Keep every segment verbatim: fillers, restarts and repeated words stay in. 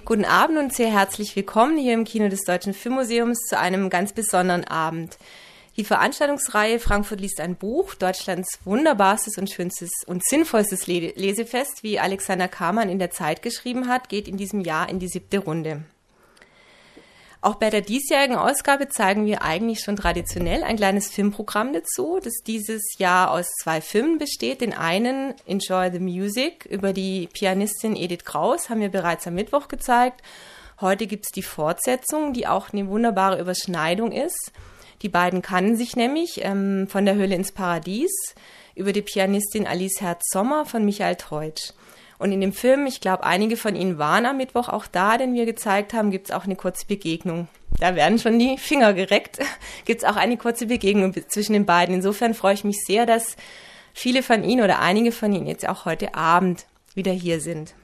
Guten Abend und sehr herzlich willkommen hier im Kino des Deutschen Filmmuseums zu einem ganz besonderen Abend. Die Veranstaltungsreihe Frankfurt liest ein Buch, Deutschlands wunderbarstes und schönstes und sinnvollstes Lesefest, wie Alexander Kamann in der Zeit geschrieben hat, geht in diesem Jahr in die siebte Runde. Auch bei der diesjährigen Ausgabe zeigen wir eigentlich schon traditionell ein kleines Filmprogramm dazu, das dieses Jahr aus zwei Filmen besteht. Den einen, Enjoy the Music, über die Pianistin Edith Kraus, haben wir bereits am Mittwoch gezeigt. Heute gibt es die Fortsetzung, die auch eine wunderbare Überschneidung ist. Die beiden kannten sich nämlich ähm, von der Höhle ins Paradies über die Pianistin Alice Herz-Sommer von Michael Teutsch. Und in dem Film, ich glaube, einige von Ihnen waren am Mittwoch auch da, den wir gezeigt haben, gibt es auch eine kurze Begegnung. Da werden schon die Finger gereckt. Gibt es auch eine kurze Begegnung zwischen den beiden. Insofern freue ich mich sehr, dass viele von Ihnen oder einige von Ihnen jetzt auch heute Abend wieder hier sind.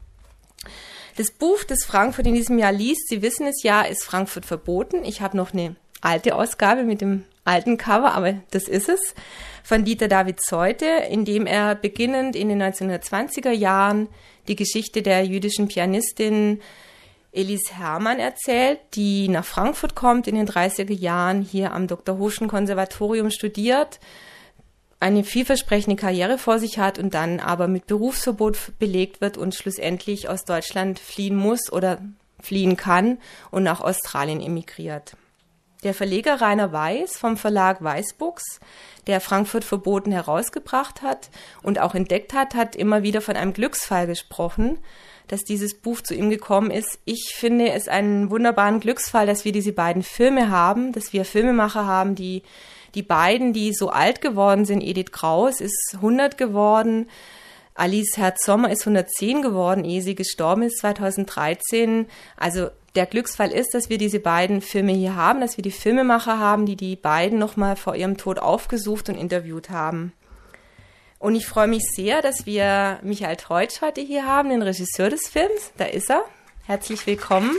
Das Buch, das Frankfurt in diesem Jahr liest, Sie wissen es ja, ist Frankfurt verboten. Ich habe noch eine alte Ausgabe mit dem alten Cover, aber das ist es, von Dieter David Zeute, in dem er beginnend in den neunzehnhundertzwanziger Jahren die Geschichte der jüdischen Pianistin Elise Hermann erzählt, die nach Frankfurt kommt, in den dreißiger Jahren hier am Doktor Hoschen Konservatorium studiert, eine vielversprechende Karriere vor sich hat und dann aber mit Berufsverbot belegt wird und schlussendlich aus Deutschland fliehen muss oder fliehen kann und nach Australien emigriert. Der Verleger Rainer Weiß vom Verlag Weißbuchs, der Frankfurt verboten herausgebracht hat und auch entdeckt hat, hat immer wieder von einem Glücksfall gesprochen, dass dieses Buch zu ihm gekommen ist. Ich finde es einen wunderbaren Glücksfall, dass wir diese beiden Filme haben, dass wir Filmemacher haben, die die beiden, die so alt geworden sind. Edith Kraus ist hundert geworden, Alice Herz-Sommer ist hundertzehn geworden, ehe sie gestorben ist zweitausenddreizehn. Also der Glücksfall ist, dass wir diese beiden Filme hier haben, dass wir die Filmemacher haben, die die beiden nochmal vor ihrem Tod aufgesucht und interviewt haben. Und ich freue mich sehr, dass wir Michael Teutsch heute hier haben, den Regisseur des Films. Da ist er. Herzlich willkommen.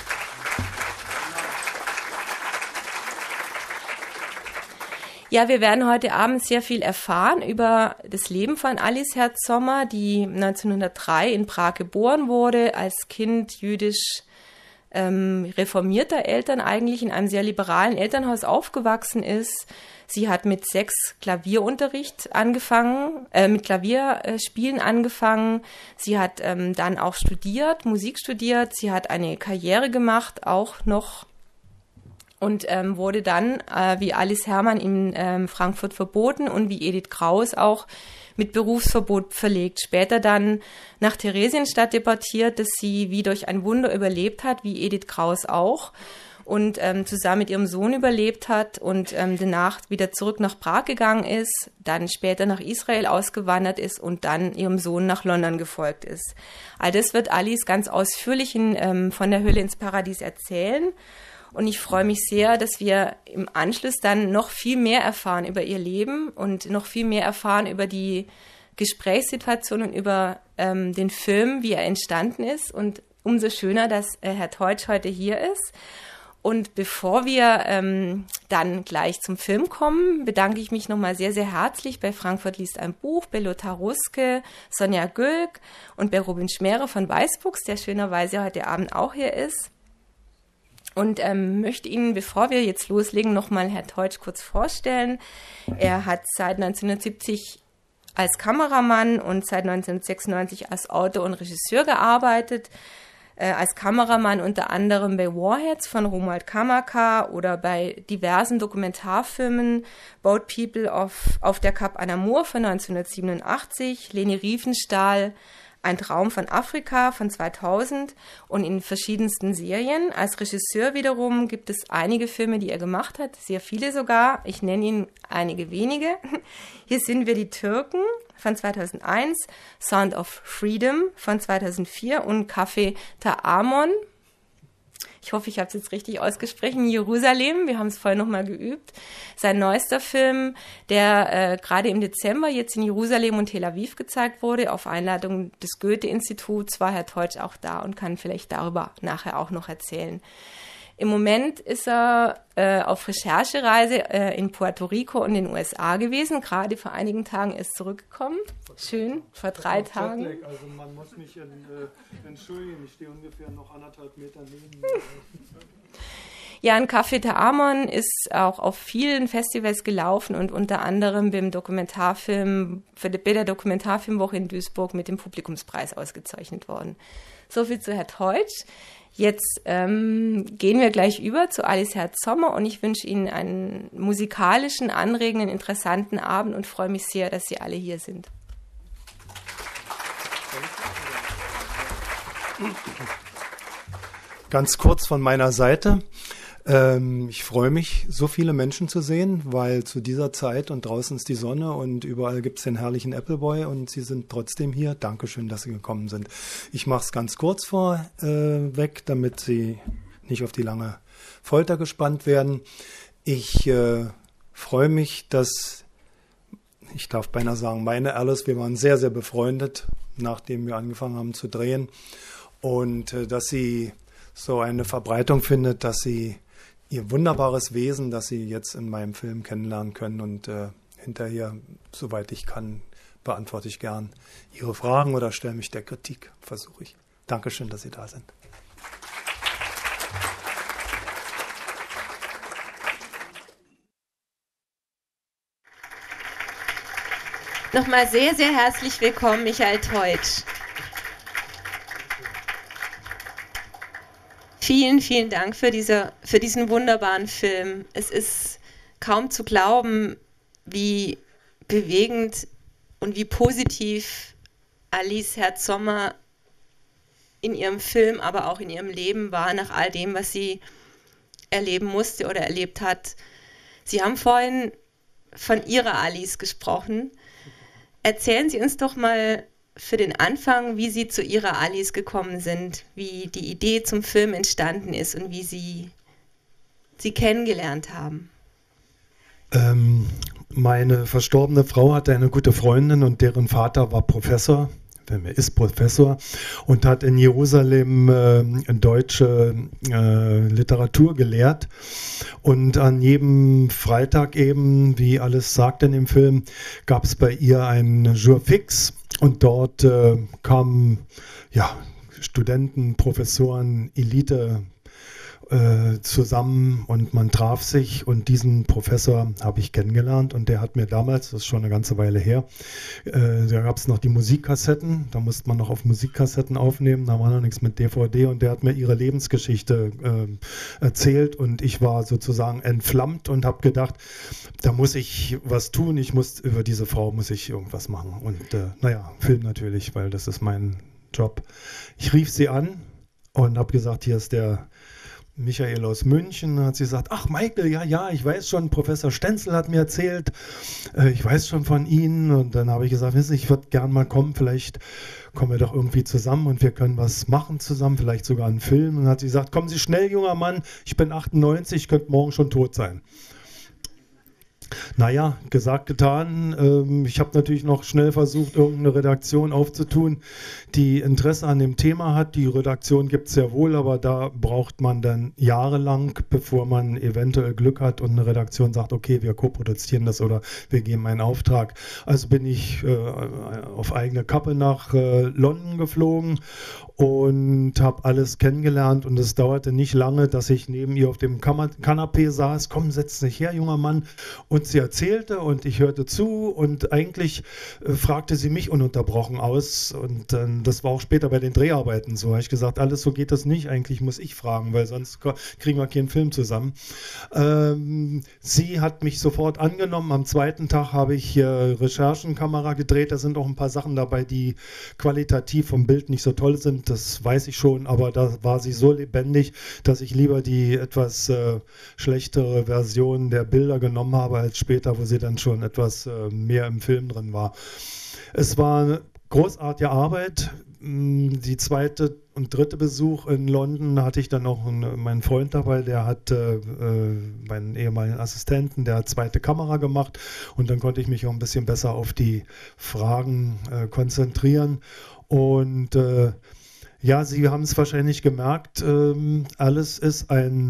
Ja, wir werden heute Abend sehr viel erfahren über das Leben von Alice Herz-Sommer, die neunzehnhundertdrei in Prag geboren wurde, als Kind jüdisch ähm, reformierter Eltern eigentlich in einem sehr liberalen Elternhaus aufgewachsen ist. Sie hat mit sechs Klavierunterricht angefangen, äh, mit Klavierspielen angefangen. Sie hat ähm, dann auch studiert, Musik studiert. Sie hat eine Karriere gemacht, auch noch. Und ähm, wurde dann, äh, wie Alice Hermann in ähm, Frankfurt verboten und wie Edith Kraus auch mit Berufsverbot verlegt. Später dann nach Theresienstadt deportiert, dass sie wie durch ein Wunder überlebt hat, wie Edith Kraus auch. Und ähm, zusammen mit ihrem Sohn überlebt hat und ähm, danach wieder zurück nach Prag gegangen ist, dann später nach Israel ausgewandert ist und dann ihrem Sohn nach London gefolgt ist. All das wird Alice ganz ausführlich in, ähm, von der Höhle ins Paradies erzählen. Und ich freue mich sehr, dass wir im Anschluss dann noch viel mehr erfahren über ihr Leben und noch viel mehr erfahren über die Gesprächssituation und über ähm, den Film, wie er entstanden ist. Und umso schöner, dass äh, Herr Teutsch heute hier ist. Und bevor wir ähm, dann gleich zum Film kommen, bedanke ich mich nochmal sehr, sehr herzlich bei Frankfurt liest ein Buch, bei Lothar Ruske, Sonja Gülk und bei Robin Schmärer von Weißbuchs, der schönerweise heute Abend auch hier ist. Und ähm, möchte Ihnen, bevor wir jetzt loslegen, nochmal Herr Teutsch kurz vorstellen. Er hat seit neunzehnhundertsiebzig als Kameramann und seit neunzehnhundertsechsundneunzig als Autor und Regisseur gearbeitet. Äh, als Kameramann unter anderem bei Warheads von Romuald Kamaka oder bei diversen Dokumentarfilmen, Boat People auf, auf der Kap Anamur von neunzehnhundertsiebenundachtzig, Leni Riefenstahl, Ein Traum von Afrika von zweitausend und in verschiedensten Serien. Als Regisseur wiederum gibt es einige Filme, die er gemacht hat, sehr viele sogar. Ich nenne Ihnen einige wenige. Hier sind wir die Türken von zweitausendeins, Sound of Freedom von zweitausendvier und Café Ta'amon. Ich hoffe, ich habe es jetzt richtig ausgesprochen. Jerusalem, wir haben es vorhin nochmal geübt. Sein neuester Film, der äh, gerade im Dezember jetzt in Jerusalem und Tel Aviv gezeigt wurde, auf Einladung des Goethe-Instituts, war Herr Teutsch auch da und kann vielleicht darüber nachher auch noch erzählen. Im Moment ist er äh, auf Recherchereise äh, in Puerto Rico und in den U S A gewesen. Gerade vor einigen Tagen ist zurückgekommen. Schön, vor drei Tagen. Jetlag, also man muss mich in, äh, entschuldigen, ich stehe ungefähr noch anderthalb Meter neben. Ja, ein Café de Amon ist auch auf vielen Festivals gelaufen und unter anderem beim Dokumentarfilm, für die, bei der Dokumentarfilmwoche in Duisburg mit dem Publikumspreis ausgezeichnet worden. So viel zu Herr Teutsch. Jetzt ähm, gehen wir gleich über zu Alice Herz-Sommer und ich wünsche Ihnen einen musikalischen, anregenden, interessanten Abend und freue mich sehr, dass Sie alle hier sind. Ganz kurz von meiner Seite. Ähm, ich freue mich, so viele Menschen zu sehen, weil zu dieser Zeit und draußen ist die Sonne und überall gibt es den herrlichen Appleboy und Sie sind trotzdem hier. Dankeschön, dass Sie gekommen sind. Ich mache es ganz kurz vorweg, äh, damit Sie nicht auf die lange Folter gespannt werden. Ich äh, freue mich, dass, ich darf beinahe sagen, meine Alice, wir waren sehr, sehr befreundet, nachdem wir angefangen haben zu drehen und äh, dass sie so eine Verbreitung findet, dass sie ihr wunderbares Wesen, das sie jetzt in meinem Film kennenlernen können und äh, hinterher, soweit ich kann, beantworte ich gern Ihre Fragen oder stelle mich der Kritik, versuche ich. Dankeschön, dass Sie da sind. Nochmal sehr, sehr herzlich willkommen, Michael Teutsch. Vielen, vielen Dank für, diese, für diesen wunderbaren Film. Es ist kaum zu glauben, wie bewegend und wie positiv Alice Herz-Sommer in ihrem Film, aber auch in ihrem Leben war, nach all dem, was sie erleben musste oder erlebt hat. Sie haben vorhin von Ihrer Alice gesprochen. Erzählen Sie uns doch mal für den Anfang, wie Sie zu Ihrer Alice gekommen sind, wie die Idee zum Film entstanden ist und wie Sie sie kennengelernt haben. Ähm, meine verstorbene Frau hatte eine gute Freundin und deren Vater war Professor, er ist Professor und hat in Jerusalem äh, deutsche äh, Literatur gelehrt. Und an jedem Freitag eben, wie alles sagt in dem Film, gab es bei ihr ein Jour fix. Und dort äh, kamen ja, Studenten, Professoren, Elite äh, zusammen und man traf sich und diesen Professor habe ich kennengelernt und der hat mir damals, das ist schon eine ganze Weile her, äh, da gab es noch die Musikkassetten, da musste man noch auf Musikkassetten aufnehmen, da war noch nichts mit D V D und der hat mir ihre Lebensgeschichte äh, erzählt und ich war sozusagen entflammt und habe gedacht, da muss ich was tun, ich muss über diese Frau muss ich irgendwas machen und äh, naja, Film natürlich, weil das ist mein Job. Ich rief sie an und habe gesagt, hier ist der Michael aus München, hat sie gesagt, ach Michael, ja, ja, ich weiß schon, Professor Stenzel hat mir erzählt, äh, ich weiß schon von Ihnen und dann habe ich gesagt, wissen Sie, ich würde gern mal kommen, vielleicht kommen wir doch irgendwie zusammen und wir können was machen zusammen, vielleicht sogar einen Film und dann hat sie gesagt, kommen Sie schnell, junger Mann, ich bin achtundneunzig, ich könnte morgen schon tot sein. Naja, gesagt, getan. Ähm, ich habe natürlich noch schnell versucht, irgendeine Redaktion aufzutun, die Interesse an dem Thema hat. Die Redaktion gibt es ja wohl, aber da braucht man dann jahrelang, bevor man eventuell Glück hat und eine Redaktion sagt, okay, wir koproduzieren das oder wir geben einen Auftrag. Also bin ich äh, auf eigene Kappe nach äh, London geflogen und habe alles kennengelernt und es dauerte nicht lange, dass ich neben ihr auf dem Kam- Kanapee saß. Komm, setz dich her, junger Mann. Und sie erzählte und ich hörte zu und eigentlich äh, fragte sie mich ununterbrochen aus und äh, das war auch später bei den Dreharbeiten so. Habe ich gesagt, alles so geht das nicht, eigentlich muss ich fragen, weil sonst kriegen wir keinen Film zusammen. Ähm, sie hat mich sofort angenommen. Am zweiten Tag habe ich äh, Recherchenkamera gedreht. Da sind auch ein paar Sachen dabei, die qualitativ vom Bild nicht so toll sind. Das weiß ich schon, aber da war sie so lebendig, dass ich lieber die etwas äh, schlechtere Version der Bilder genommen habe, als später, wo sie dann schon etwas äh, mehr im Film drin war. Es war eine großartige Arbeit. Die zweite und dritte Besuch in London hatte ich dann auch einen, meinen Freund dabei, der hat äh, meinen ehemaligen Assistenten, der hat zweite Kamera gemacht und dann konnte ich mich auch ein bisschen besser auf die Fragen äh, konzentrieren und äh, ja, Sie haben es wahrscheinlich gemerkt, ähm, alles ist ein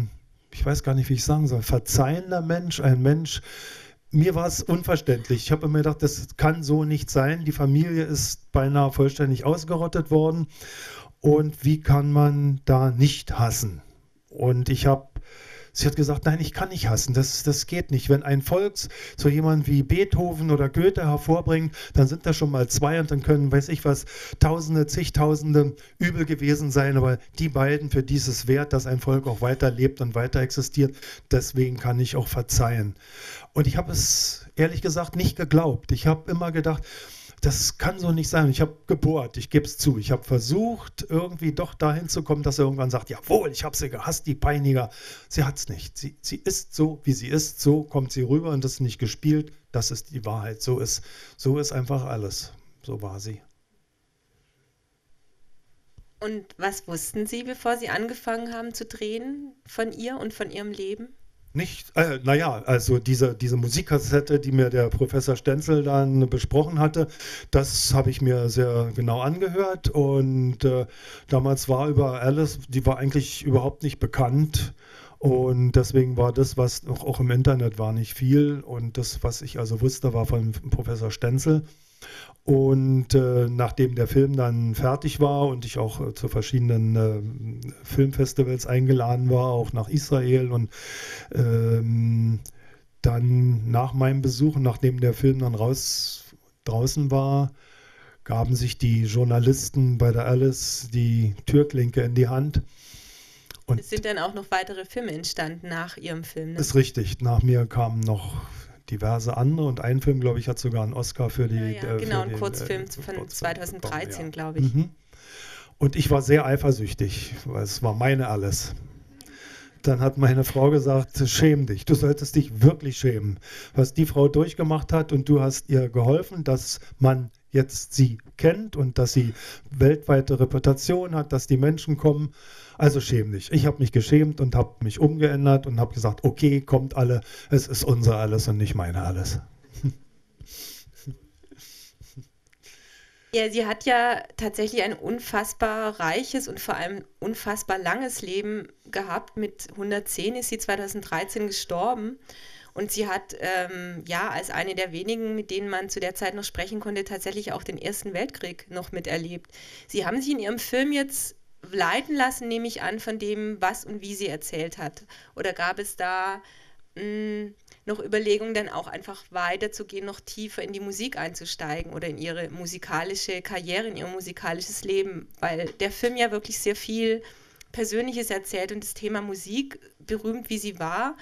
ich weiß gar nicht, wie ich sagen soll, verzeihender Mensch, ein Mensch. Mir war es unverständlich. Ich habe immer gedacht, das kann so nicht sein. Die Familie ist beinahe vollständig ausgerottet worden. Und wie kann man da nicht hassen? Und ich habe, sie hat gesagt, nein, ich kann nicht hassen, das, das geht nicht. Wenn ein Volk so jemand wie Beethoven oder Goethe hervorbringt, dann sind da schon mal zwei und dann können, weiß ich was, Tausende, zigtausende übel gewesen sein. Aber die beiden, für dieses Wert, dass ein Volk auch weiterlebt und weiter existiert, deswegen kann ich auch verzeihen. Und ich habe es ehrlich gesagt nicht geglaubt. Ich habe immer gedacht, das kann so nicht sein. Ich habe gebohrt, ich gebe es zu. Ich habe versucht, irgendwie doch dahin zu kommen, dass er irgendwann sagt, jawohl, ich habe sie gehasst, die Peiniger. Sie hat es nicht. Sie, sie ist so, wie sie ist. So kommt sie rüber und das ist nicht gespielt. Das ist die Wahrheit. So ist, so ist einfach alles. So war sie. Und was wussten Sie, bevor Sie angefangen haben zu drehen, von ihr und von Ihrem Leben? Nicht, äh, naja, also diese, diese Musikkassette, die mir der Professor Stenzel dann besprochen hatte, das habe ich mir sehr genau angehört und äh, damals war über Alice, die war eigentlich überhaupt nicht bekannt und deswegen war das, was auch, auch im Internet war, nicht viel und das, was ich also wusste, war von Professor Stenzel. Und äh, nachdem der Film dann fertig war und ich auch äh, zu verschiedenen äh, Filmfestivals eingeladen war, auch nach Israel und ähm, dann nach meinem Besuch, nachdem der Film dann raus, draußen war, gaben sich die Journalisten bei der Alice die Türklinke in die Hand. Und es sind dann auch noch weitere Filme entstanden nach Ihrem Film, ne? Ist richtig, nach mir kamen noch diverse andere und ein Film, glaube ich, hat sogar einen Oscar für die... Ja, ja, äh, genau, ein den, Kurzfilm äh, von zweitausenddreizehn, bekommen, ja. glaube ich. Mhm. Und ich war sehr eifersüchtig, weil es war meine Alice. Dann hat meine Frau gesagt, schäm dich, du solltest dich wirklich schämen, was die Frau durchgemacht hat und du hast ihr geholfen, dass man jetzt sie kennt und dass sie weltweite Reputation hat, dass die Menschen kommen. Also schäm dich. Ich habe mich geschämt und habe mich umgeändert und habe gesagt, okay, kommt alle, es ist unser Alles und nicht meine Alles. Ja, sie hat ja tatsächlich ein unfassbar reiches und vor allem unfassbar langes Leben gehabt. Mit hundertzehn ist sie zweitausenddreizehn gestorben. Und sie hat ähm, ja als eine der wenigen, mit denen man zu der Zeit noch sprechen konnte, tatsächlich auch den Ersten Weltkrieg noch miterlebt. Sie haben sich in ihrem Film jetzt leiten lassen, nehme ich an, von dem, was und wie sie erzählt hat. Oder gab es da mh, noch Überlegungen, dann auch einfach weiterzugehen, noch tiefer in die Musik einzusteigen oder in ihre musikalische Karriere, in ihr musikalisches Leben? Weil der Film ja wirklich sehr viel Persönliches erzählt und das Thema Musik, berühmt wie sie war,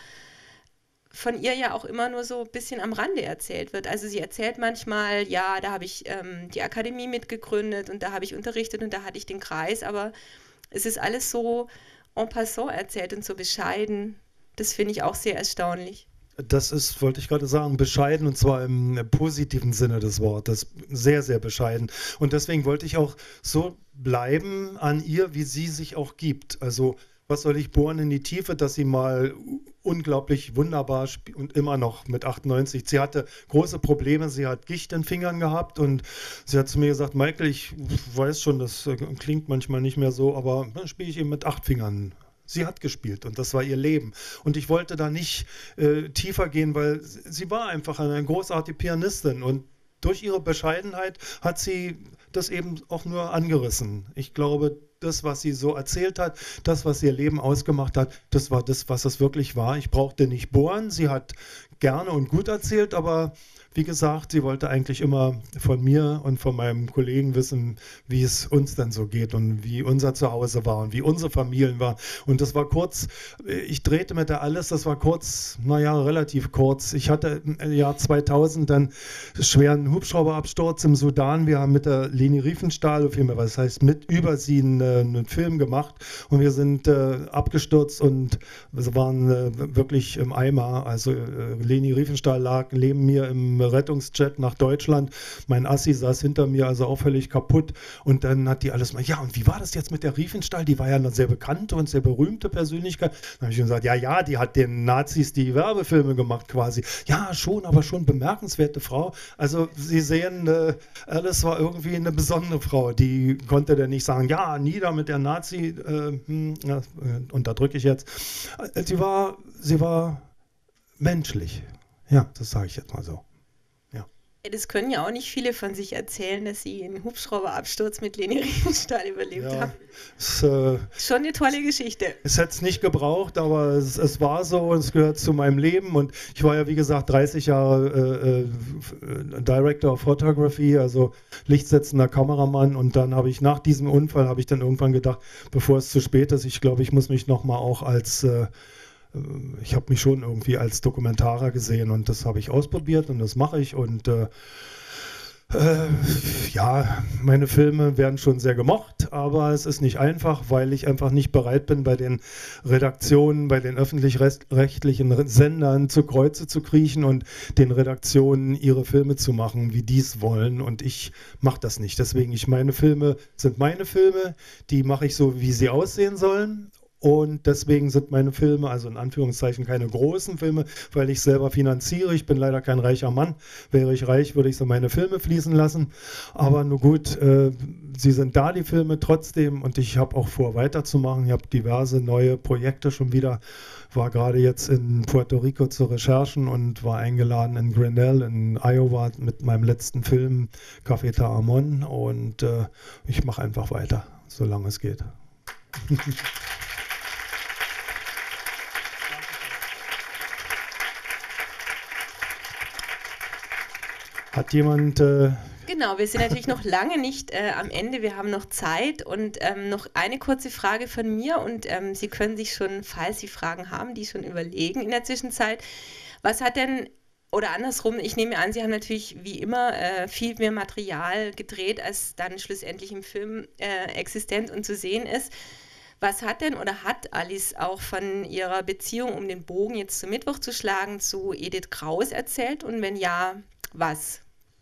von ihr ja auch immer nur so ein bisschen am Rande erzählt wird. Also sie erzählt manchmal, ja, da habe ich ähm, die Akademie mitgegründet und da habe ich unterrichtet und da hatte ich den Kreis, aber es ist alles so en passant erzählt und so bescheiden. Das finde ich auch sehr erstaunlich. Das ist, wollte ich gerade sagen, bescheiden und zwar im positiven Sinne des Wortes. Sehr, sehr bescheiden. Und deswegen wollte ich auch so bleiben an ihr, wie sie sich auch gibt. Also was soll ich bohren in die Tiefe, dass sie mal unglaublich wunderbar spielt und immer noch mit achtundneunzig. Sie hatte große Probleme, sie hat Gicht in den Fingern gehabt und sie hat zu mir gesagt, Michael, ich weiß schon, das klingt manchmal nicht mehr so, aber dann spiele ich eben mit acht Fingern. Sie hat gespielt und das war ihr Leben. Und ich wollte da nicht äh, tiefer gehen, weil sie war einfach eine großartige Pianistin und durch ihre Bescheidenheit hat sie das eben auch nur angerissen. Ich glaube, das, was sie so erzählt hat, das, was ihr Leben ausgemacht hat, das war das, was es wirklich war. Ich brauchte nicht bohren. Sie hat gerne und gut erzählt, aber wie gesagt, sie wollte eigentlich immer von mir und von meinem Kollegen wissen, wie es uns dann so geht und wie unser Zuhause war und wie unsere Familien waren. Und das war kurz, ich drehte mit der Alice, das war kurz, naja, relativ kurz. Ich hatte im Jahr zweitausend dann schweren Hubschrauberabsturz im Sudan. Wir haben mit der Leni Riefenstahl, was heißt mit über sie einen, einen Film gemacht und wir sind äh, abgestürzt und wir waren äh, wirklich im Eimer. Also äh, Leni Riefenstahl lag neben mir im Rettungsjet nach Deutschland. Mein Assi saß hinter mir, also auch völlig kaputt. Und dann hat die alles mal, ja, und wie war das jetzt mit der Riefenstahl? Die war ja eine sehr bekannte und sehr berühmte Persönlichkeit. Dann habe ich gesagt, ja, ja, die hat den Nazis die Werbefilme gemacht quasi. Ja, schon, aber schon bemerkenswerte Frau. Also Sie sehen, äh, Alice war irgendwie eine besondere Frau. Die konnte dann nicht sagen, ja, nie Chemie da mit der Nazi, äh, ja, unterdrücke ich jetzt, sie war, sie war menschlich. Ja, das sage ich jetzt mal so. Das können ja auch nicht viele von sich erzählen, dass sie einen Hubschrauberabsturz mit Leni Riefenstahl überlebt ja, haben. Es, äh, Schon eine tolle Geschichte. Es hätte es nicht gebraucht, aber es, es war so, es gehört zu meinem Leben. Und ich war ja, wie gesagt, dreißig Jahre äh, äh, Director of Photography, also lichtsetzender Kameramann. Und dann habe ich nach diesem Unfall, habe ich dann irgendwann gedacht, bevor es zu spät ist, ich glaube, ich muss mich nochmal auch als... Äh, ich habe mich schon irgendwie als Dokumentarer gesehen und das habe ich ausprobiert und das mache ich und äh, äh, ja, meine Filme werden schon sehr gemocht, aber es ist nicht einfach, weil ich einfach nicht bereit bin, bei den Redaktionen, bei den öffentlich-rechtlichen Sendern zu Kreuze zu kriechen und den Redaktionen ihre Filme zu machen, wie die es wollen und ich mache das nicht. Deswegen, ich meine Filme sind meine Filme, die mache ich so, wie sie aussehen sollen. Und deswegen sind meine Filme, also in Anführungszeichen keine großen Filme, weil ich selber finanziere. Ich bin leider kein reicher Mann. Wäre ich reich, würde ich so meine Filme fließen lassen. Aber nur gut, äh, sie sind da, die Filme trotzdem. Und ich habe auch vor, weiterzumachen. Ich habe diverse neue Projekte schon wieder. War gerade jetzt in Puerto Rico zu Recherchen und war eingeladen in Grinnell in Iowa mit meinem letzten Film, Cafeta Amon. Und äh, ich mache einfach weiter, solange es geht. Hat jemand... Äh genau, wir sind natürlich noch lange nicht äh, am Ende, wir haben noch Zeit und ähm, noch eine kurze Frage von mir und ähm, Sie können sich schon, falls Sie Fragen haben, die schon überlegen in der Zwischenzeit. Was hat denn, oder andersrum, ich nehme an, Sie haben natürlich wie immer äh, viel mehr Material gedreht, als dann schlussendlich im Film äh, existent und zu sehen ist. Was hat denn oder hat Alice auch von ihrer Beziehung, um den Bogen jetzt zum Mittwoch zu schlagen, zu Edith Kraus erzählt und wenn ja, was?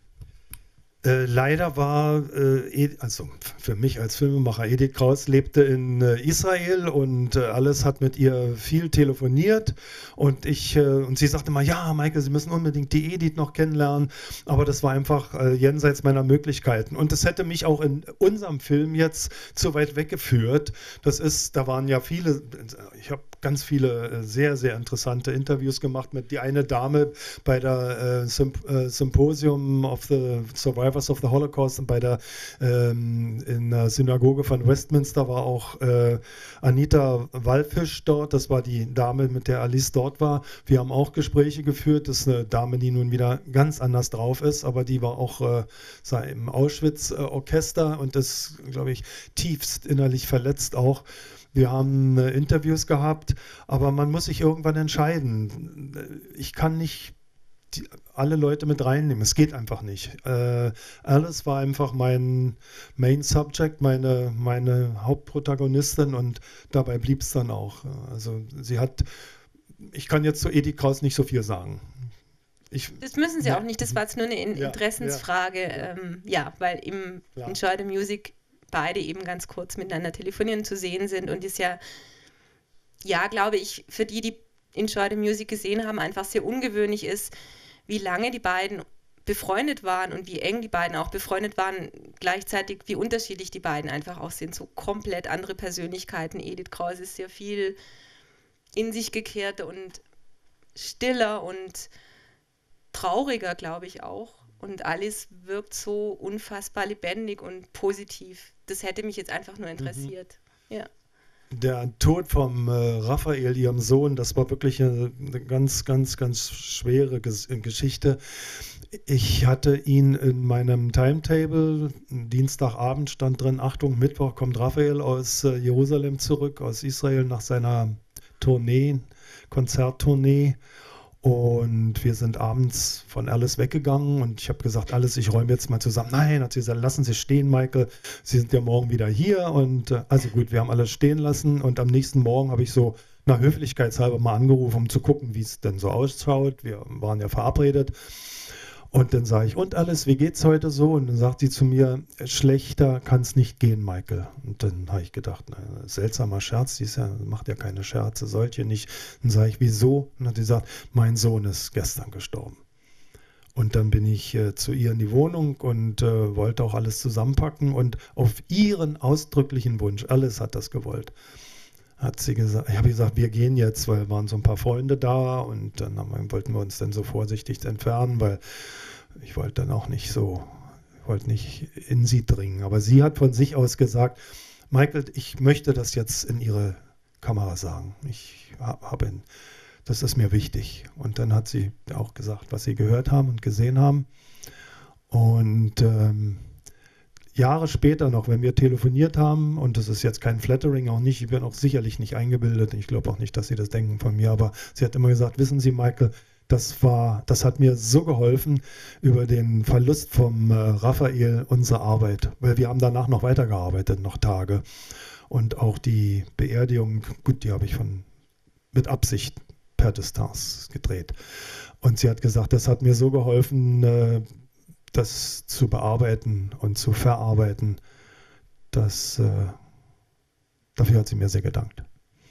Äh, leider war, äh, also für mich als Filmemacher, Edith Kraus lebte in äh, Israel und äh, alles hat mit ihr viel telefoniert und ich, äh, und sie sagte mal, ja Michael, Sie müssen unbedingt die Edith noch kennenlernen, aber das war einfach äh, jenseits meiner Möglichkeiten und das hätte mich auch in unserem Film jetzt zu weit weggeführt. Das ist, da waren ja viele, ich habe ganz viele sehr, sehr interessante Interviews gemacht mit die eine Dame bei der äh, Symp äh, Symposium of the Survivors of the Holocaust und bei der ähm, in der Synagoge von Westminster war auch äh, Anita Wallfisch dort, das war die Dame, mit der Alice dort war. Wir haben auch Gespräche geführt, das ist eine Dame, die nun wieder ganz anders drauf ist, aber die war auch äh, im Auschwitz-Orchester und ist, glaube ich, tiefst innerlich verletzt auch. Wir haben äh, Interviews gehabt, aber man muss sich irgendwann entscheiden. Ich kann nicht die, alle Leute mit reinnehmen, es geht einfach nicht. Äh, Alice war einfach mein Main Subject, meine, meine Hauptprotagonistin und dabei blieb es dann auch. Also sie hat, ich kann jetzt zu Edith Kraus nicht so viel sagen. Ich, das müssen Sie ja. auch nicht, das war jetzt nur eine In- ja, Interessensfrage, ja. Ähm, ja, weil im ja. Enjoy the Music beide eben ganz kurz miteinander telefonieren zu sehen sind und ist ja, ja, glaube ich, für die, die Enjoy the Music gesehen haben, einfach sehr ungewöhnlich ist, wie lange die beiden befreundet waren und wie eng die beiden auch befreundet waren, gleichzeitig wie unterschiedlich die beiden einfach auch sind, so komplett andere Persönlichkeiten. Edith Kraus ist sehr viel in sich gekehrt und stiller und trauriger, glaube ich auch. Und Alice wirkt so unfassbar lebendig und positiv. Das hätte mich jetzt einfach nur interessiert. Mhm. Ja. Der Tod vom äh, Raphael, ihrem Sohn, das war wirklich eine, eine ganz, ganz, ganz schwere Ges- Geschichte. Ich hatte ihn in meinem Timetable, Dienstagabend stand drin, Achtung, Mittwoch kommt Raphael aus äh, Jerusalem zurück, aus Israel nach seiner Tournee, Konzerttournee. Und wir sind abends von Alice weggegangen und ich habe gesagt, Alice, ich räume jetzt mal zusammen. Nein, hat sie gesagt, lassen Sie stehen, Michael, Sie sind ja morgen wieder hier. Und äh, also gut, wir haben alles stehen lassen und am nächsten Morgen habe ich so nach Höflichkeitshalber mal angerufen, um zu gucken, wie es denn so ausschaut. Wir waren ja verabredet. Und dann sage ich, und Alice, wie geht's heute so? Und dann sagt sie zu mir, schlechter kann es nicht gehen, Michael. Und dann habe ich gedacht, na, seltsamer Scherz, die ist ja, macht ja keine Scherze, solche nicht. Dann sage ich, wieso? Und dann hat sie gesagt, mein Sohn ist gestern gestorben. Und dann bin ich äh, zu ihr in die Wohnung und äh, wollte auch alles zusammenpacken. Und auf ihren ausdrücklichen Wunsch, alles hat das gewollt, hat sie gesagt, ich habe gesagt, wir gehen jetzt, weil waren so ein paar Freunde da und dann haben, wollten wir uns dann so vorsichtig entfernen, weil ich wollte dann auch nicht so, ich wollte nicht in sie dringen. Aber sie hat von sich aus gesagt, Michael, ich möchte das jetzt in Ihre Kamera sagen. Ich habe, das ist mir wichtig. Und dann hat sie auch gesagt, was sie gehört haben und gesehen haben. Und ähm, Jahre später noch, wenn wir telefoniert haben, und das ist jetzt kein Flattering, auch nicht, ich bin auch sicherlich nicht eingebildet, ich glaube auch nicht, dass Sie das denken von mir, aber sie hat immer gesagt, wissen Sie, Michael, das war, das hat mir so geholfen über den Verlust vom äh, Raphael, unsere Arbeit, weil wir haben danach noch weitergearbeitet, noch Tage. Und auch die Beerdigung, gut, die habe ich von, mit Absicht per Distanz gedreht. Und sie hat gesagt, das hat mir so geholfen, äh, das zu bearbeiten und zu verarbeiten, das, äh, dafür hat sie mir sehr gedankt.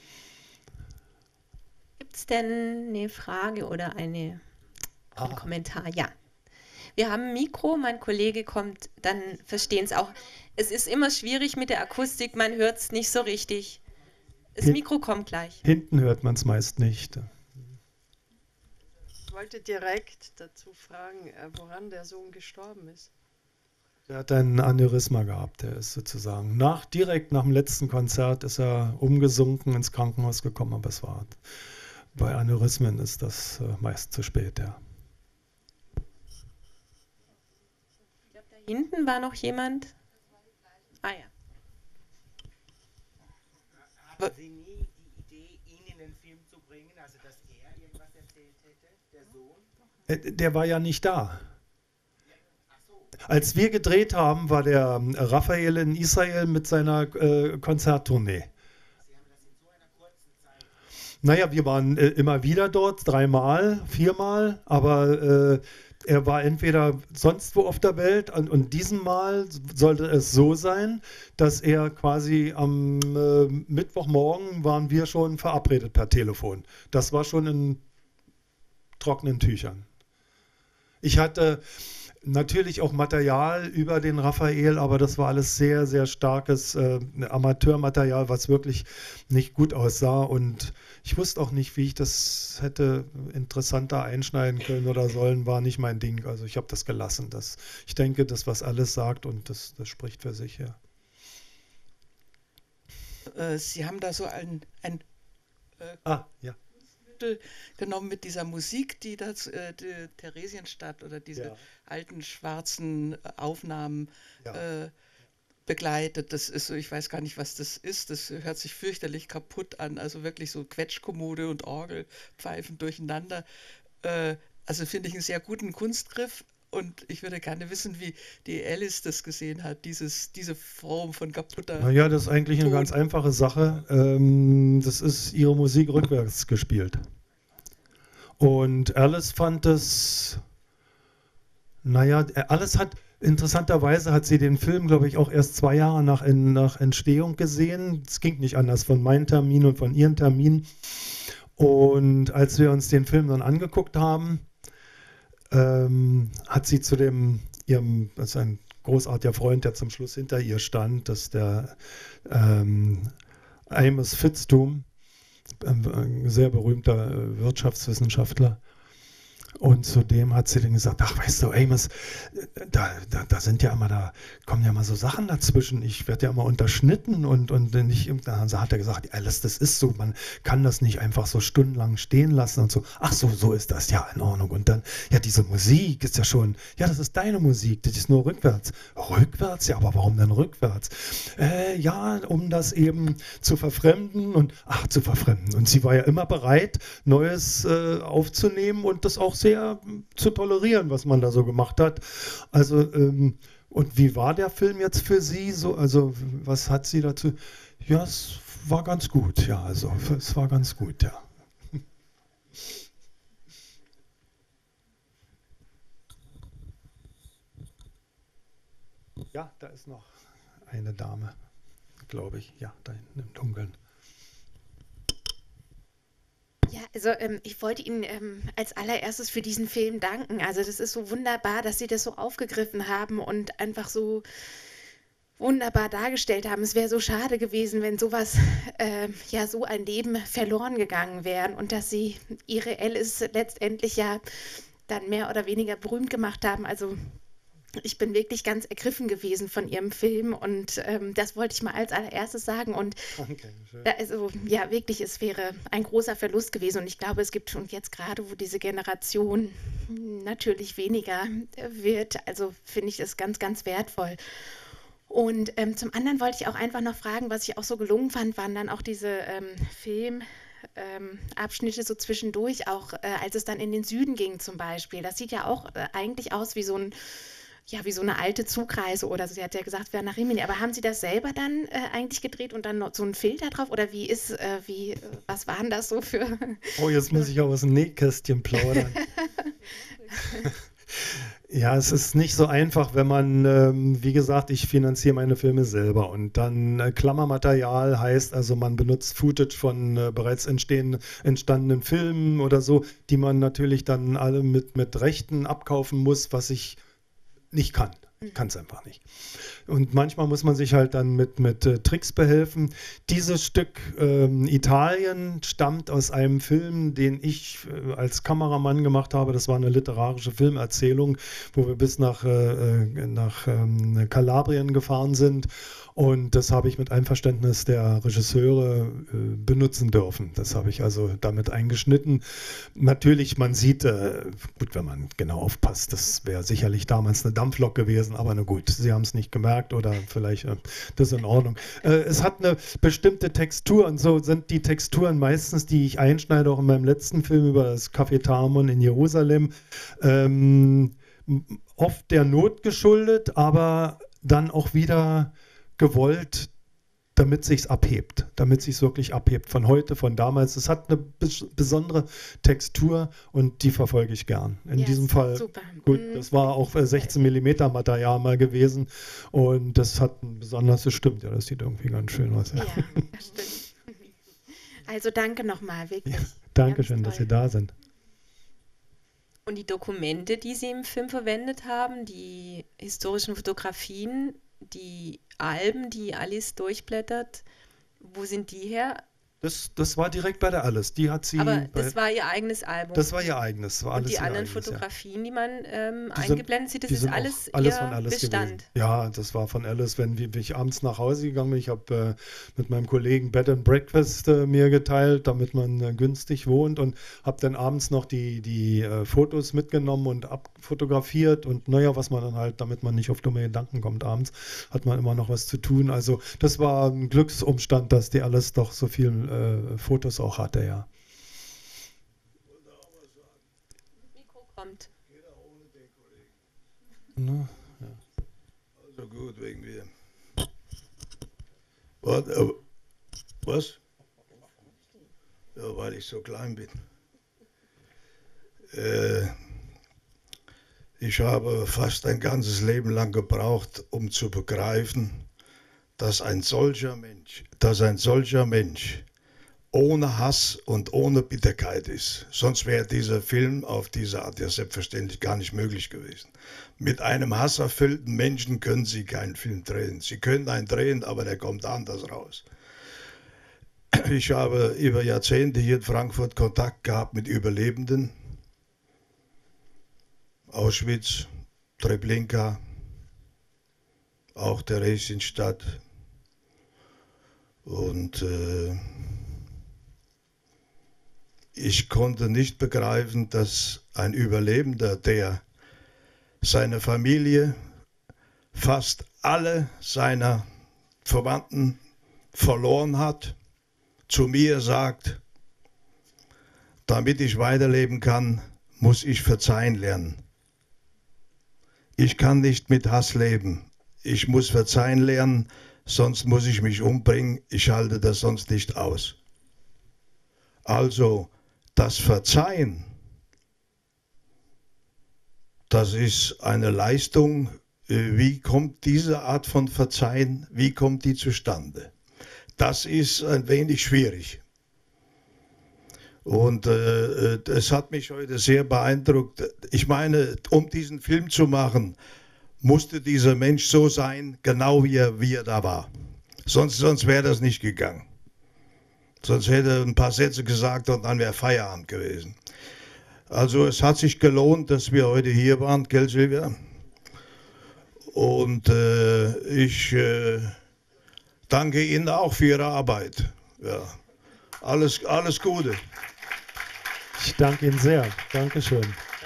Gibt es denn eine Frage oder eine, einen Kommentar? Ja. Wir haben ein Mikro, mein Kollege kommt, dann verstehen es auch. Es ist immer schwierig mit der Akustik, man hört es nicht so richtig. Das Hin Mikro kommt gleich. Hinten hört man es meist nicht. Ich wollte direkt dazu fragen, woran der Sohn gestorben ist. Er hat ein Aneurysma gehabt. Er ist sozusagen nach, direkt nach dem letzten Konzert ist er umgesunken, ins Krankenhaus gekommen, aber es war, bei Aneurysmen ist das äh, meist zu spät, ja. Ich glaube, da hinten war noch jemand. Ah ja. Hatten Sie nie die Idee, ihn in den Film zu bringen, also dass er irgendwas erzählt hätte, der Sohn? Äh, der war ja nicht da. Als wir gedreht haben, war der äh, Raphael in Israel mit seiner äh, Konzerttournee. Sie haben das in so einer kurzen Zeit. Naja, wir waren äh, immer wieder dort, dreimal, viermal, aber äh, er war entweder sonst wo auf der Welt und, und diesem Mal sollte es so sein, dass er quasi am äh, Mittwochmorgen waren wir schon verabredet per Telefon. Das war schon in trockenen Tüchern. Ich hatte natürlich auch Material über den Raphael, aber das war alles sehr, sehr starkes äh, Amateurmaterial, was wirklich nicht gut aussah. Und ich wusste auch nicht, wie ich das hätte interessanter einschneiden können oder sollen, war nicht mein Ding. Also ich habe das gelassen. Das, ich denke, das, was alles sagt, und das, das spricht für sich, ja. Äh, Sie haben da so ein, ein äh, ah, ja. genommen mit dieser Musik, die das äh, die Theresienstadt oder diese Ja. alten schwarzen Aufnahmen Ja. äh, begleitet. Das ist so, ich weiß gar nicht, was das ist. Das hört sich fürchterlich kaputt an. Also wirklich so Quetschkommode und Orgelpfeifen durcheinander. Äh, also finde ich einen sehr guten Kunstgriff. Und ich würde gerne wissen, wie die Alice das gesehen hat, dieses, diese Form von kaputter. Naja, das ist eigentlich eine Ton. ganz einfache Sache. Ähm, das ist ihre Musik rückwärts gespielt. Und Alice fand es, naja, Alice hat, interessanterweise hat sie den Film, glaube ich, auch erst zwei Jahre nach, nach Entstehung gesehen. Es ging nicht anders von meinem Termin und von ihrem Termin. Und als wir uns den Film dann angeguckt haben, ähm, hat sie zu dem, ihrem, das ist ein großartiger Freund, der zum Schluss hinter ihr stand, das ist der ähm, Amos Fitztum, ein sehr berühmter Wirtschaftswissenschaftler. Und zudem hat sie dann gesagt, ach, weißt du, Amos, da, da, da sind ja immer, da kommen ja immer so Sachen dazwischen, ich werde ja immer unterschnitten und, und nicht, dann hat er gesagt, Alice, das ist so, man kann das nicht einfach so stundenlang stehen lassen und so, ach so, so ist das, ja, in Ordnung. Und dann, ja, diese Musik ist ja schon, ja, das ist deine Musik, das ist nur rückwärts. Rückwärts? Ja, aber warum denn rückwärts? Äh, ja, um das eben zu verfremden und, ach, zu verfremden. Und sie war ja immer bereit, Neues äh, aufzunehmen und das auch sehr zu tolerieren, was man da so gemacht hat. Also, ähm, und wie war der Film jetzt für Sie? So, also, was hat sie dazu? Ja, es war ganz gut, ja, also, es war ganz gut, ja. Ja, da ist noch eine Dame, glaube ich, ja, da hinten im Dunkeln. Ja, Also ähm, ich wollte Ihnen ähm, als allererstes für diesen Film danken. Also das ist so wunderbar, dass Sie das so aufgegriffen haben und einfach so wunderbar dargestellt haben. Es wäre so schade gewesen, wenn sowas, äh, ja, so ein Leben verloren gegangen wäre und dass Sie Ihre Alice letztendlich ja dann mehr oder weniger berühmt gemacht haben. Also ich bin wirklich ganz ergriffen gewesen von Ihrem Film und ähm, das wollte ich mal als allererstes sagen. Und Okay, schön. da- also ja, wirklich, es wäre ein großer Verlust gewesen. Und ich glaube, es gibt schon jetzt gerade, wo diese Generation hm, natürlich weniger äh, wird, also finde ich das ganz, ganz wertvoll. Und ähm, zum anderen wollte ich auch einfach noch fragen, was ich auch so gelungen fand, waren dann auch diese ähm, Film. Ähm, Abschnitte so zwischendurch, auch äh, als es dann in den Süden ging zum Beispiel. Das sieht ja auch äh, eigentlich aus wie so ein, ja, wie so eine alte Zugreise oder so. Sie hat ja gesagt, wir nach Rimini. Aber haben Sie das selber dann äh, eigentlich gedreht und dann noch so einen Filter drauf? Oder wie ist, äh, wie, äh, was waren das so für... Oh, jetzt muss ich auch aus dem Nähkästchen plaudern. Ja, es ist nicht so einfach, wenn man, ähm, wie gesagt, ich finanziere meine Filme selber und dann äh, Klammermaterial heißt, also man benutzt Footage von äh, bereits entstehenden, entstandenen Filmen oder so, die man natürlich dann alle mit, mit Rechten abkaufen muss, was ich nicht kann. Ich kann es einfach nicht. Und manchmal muss man sich halt dann mit, mit äh, Tricks behelfen. Dieses Stück ähm, Italien stammt aus einem Film, den ich äh, als Kameramann gemacht habe. Das war eine literarische Filmerzählung, wo wir bis nach, äh, nach ähm, Kalabrien gefahren sind. Und das habe ich mit Einverständnis der Regisseure äh, benutzen dürfen. Das habe ich also damit eingeschnitten. Natürlich, man sieht, äh, gut, wenn man genau aufpasst, das wäre sicherlich damals eine Dampflok gewesen, aber na gut, Sie haben es nicht gemerkt oder vielleicht, äh, das ist in Ordnung. Äh, es hat eine bestimmte Textur und so sind die Texturen meistens, die ich einschneide, auch in meinem letzten Film über das Café Tamon in Jerusalem, ähm, oft der Not geschuldet, aber dann auch wieder gewollt, damit sich's abhebt, damit sich's wirklich abhebt von heute, von damals. Es hat eine bes besondere Textur und die verfolge ich gern. In Ja, diesem Fall, super. gut, Mhm. das war auch äh, sechzehn Millimeter Material mal gewesen und das hat ein besonders, das stimmt, ja, das sieht irgendwie ganz schön aus. Ja. Ja, das stimmt. Also danke nochmal, wirklich. Ja, Dankeschön, dass toll. Sie da sind. Und die Dokumente, die Sie im Film verwendet haben, die historischen Fotografien, die Alben, die Alice durchblättert, wo sind die her? Das, das war direkt bei der Alice. Die hat sie. Aber bei, das war ihr eigenes Album. das war ihr eigenes. War Und alles die ihr anderen eigenes, ja. Fotografien, die man ähm, Die sind- eingeblendet sieht, das die ist sind auch alles, alles ihr von Alice Bestand. gewesen. Ja, das war von Alice. Wenn, wie, wie ich abends nach Hause gegangen bin, ich habe äh, mit meinem Kollegen Bed and Breakfast äh, mir geteilt, damit man äh, günstig wohnt und habe dann abends noch die, die äh, Fotos mitgenommen und abfotografiert und naja, was man dann halt, damit man nicht auf dumme Gedanken kommt abends, hat man immer noch was zu tun. Also das war ein Glücksumstand, dass die Alice doch so viele äh, Fotos auch hatte, ja. Mikro kommt. Na, Also gut, wegen mir. Was? Äh, was? Ja, weil ich so klein bin. Äh, ich habe fast ein ganzes Leben lang gebraucht, um zu begreifen, dass ein solcher Mensch, dass ein solcher Mensch ohne Hass und ohne Bitterkeit ist. Sonst wäre dieser Film auf diese Art ja selbstverständlich gar nicht möglich gewesen. Mit einem hasserfüllten Menschen können Sie keinen Film drehen. Sie können einen drehen, aber der kommt anders raus. Ich habe über Jahrzehnte hier in Frankfurt Kontakt gehabt mit Überlebenden. Auschwitz, Treblinka, auch Theresienstadt. Und äh, ich konnte nicht begreifen, dass ein Überlebender, der seine Familie, fast alle seiner Verwandten verloren hat, zu mir sagt, damit ich weiterleben kann, muss ich verzeihen lernen. Ich kann nicht mit Hass leben. Ich muss verzeihen lernen, sonst muss ich mich umbringen. Ich halte das sonst nicht aus. Also, das Verzeihen, das ist eine Leistung. Wie kommt diese Art von Verzeihen, wie kommt die zustande? Das ist ein wenig schwierig. Und äh, es hat mich heute sehr beeindruckt. Ich meine, um diesen Film zu machen, musste dieser Mensch so sein, genau wie er, wie er da war. Sonst, sonst wäre das nicht gegangen. Sonst hätte er ein paar Sätze gesagt und dann wäre Feierabend gewesen. Also es hat sich gelohnt, dass wir heute hier waren, gell Silvia? Und äh, ich äh, danke Ihnen auch für Ihre Arbeit. Ja. Alles, alles Gute. Ich danke Ihnen sehr. Dankeschön.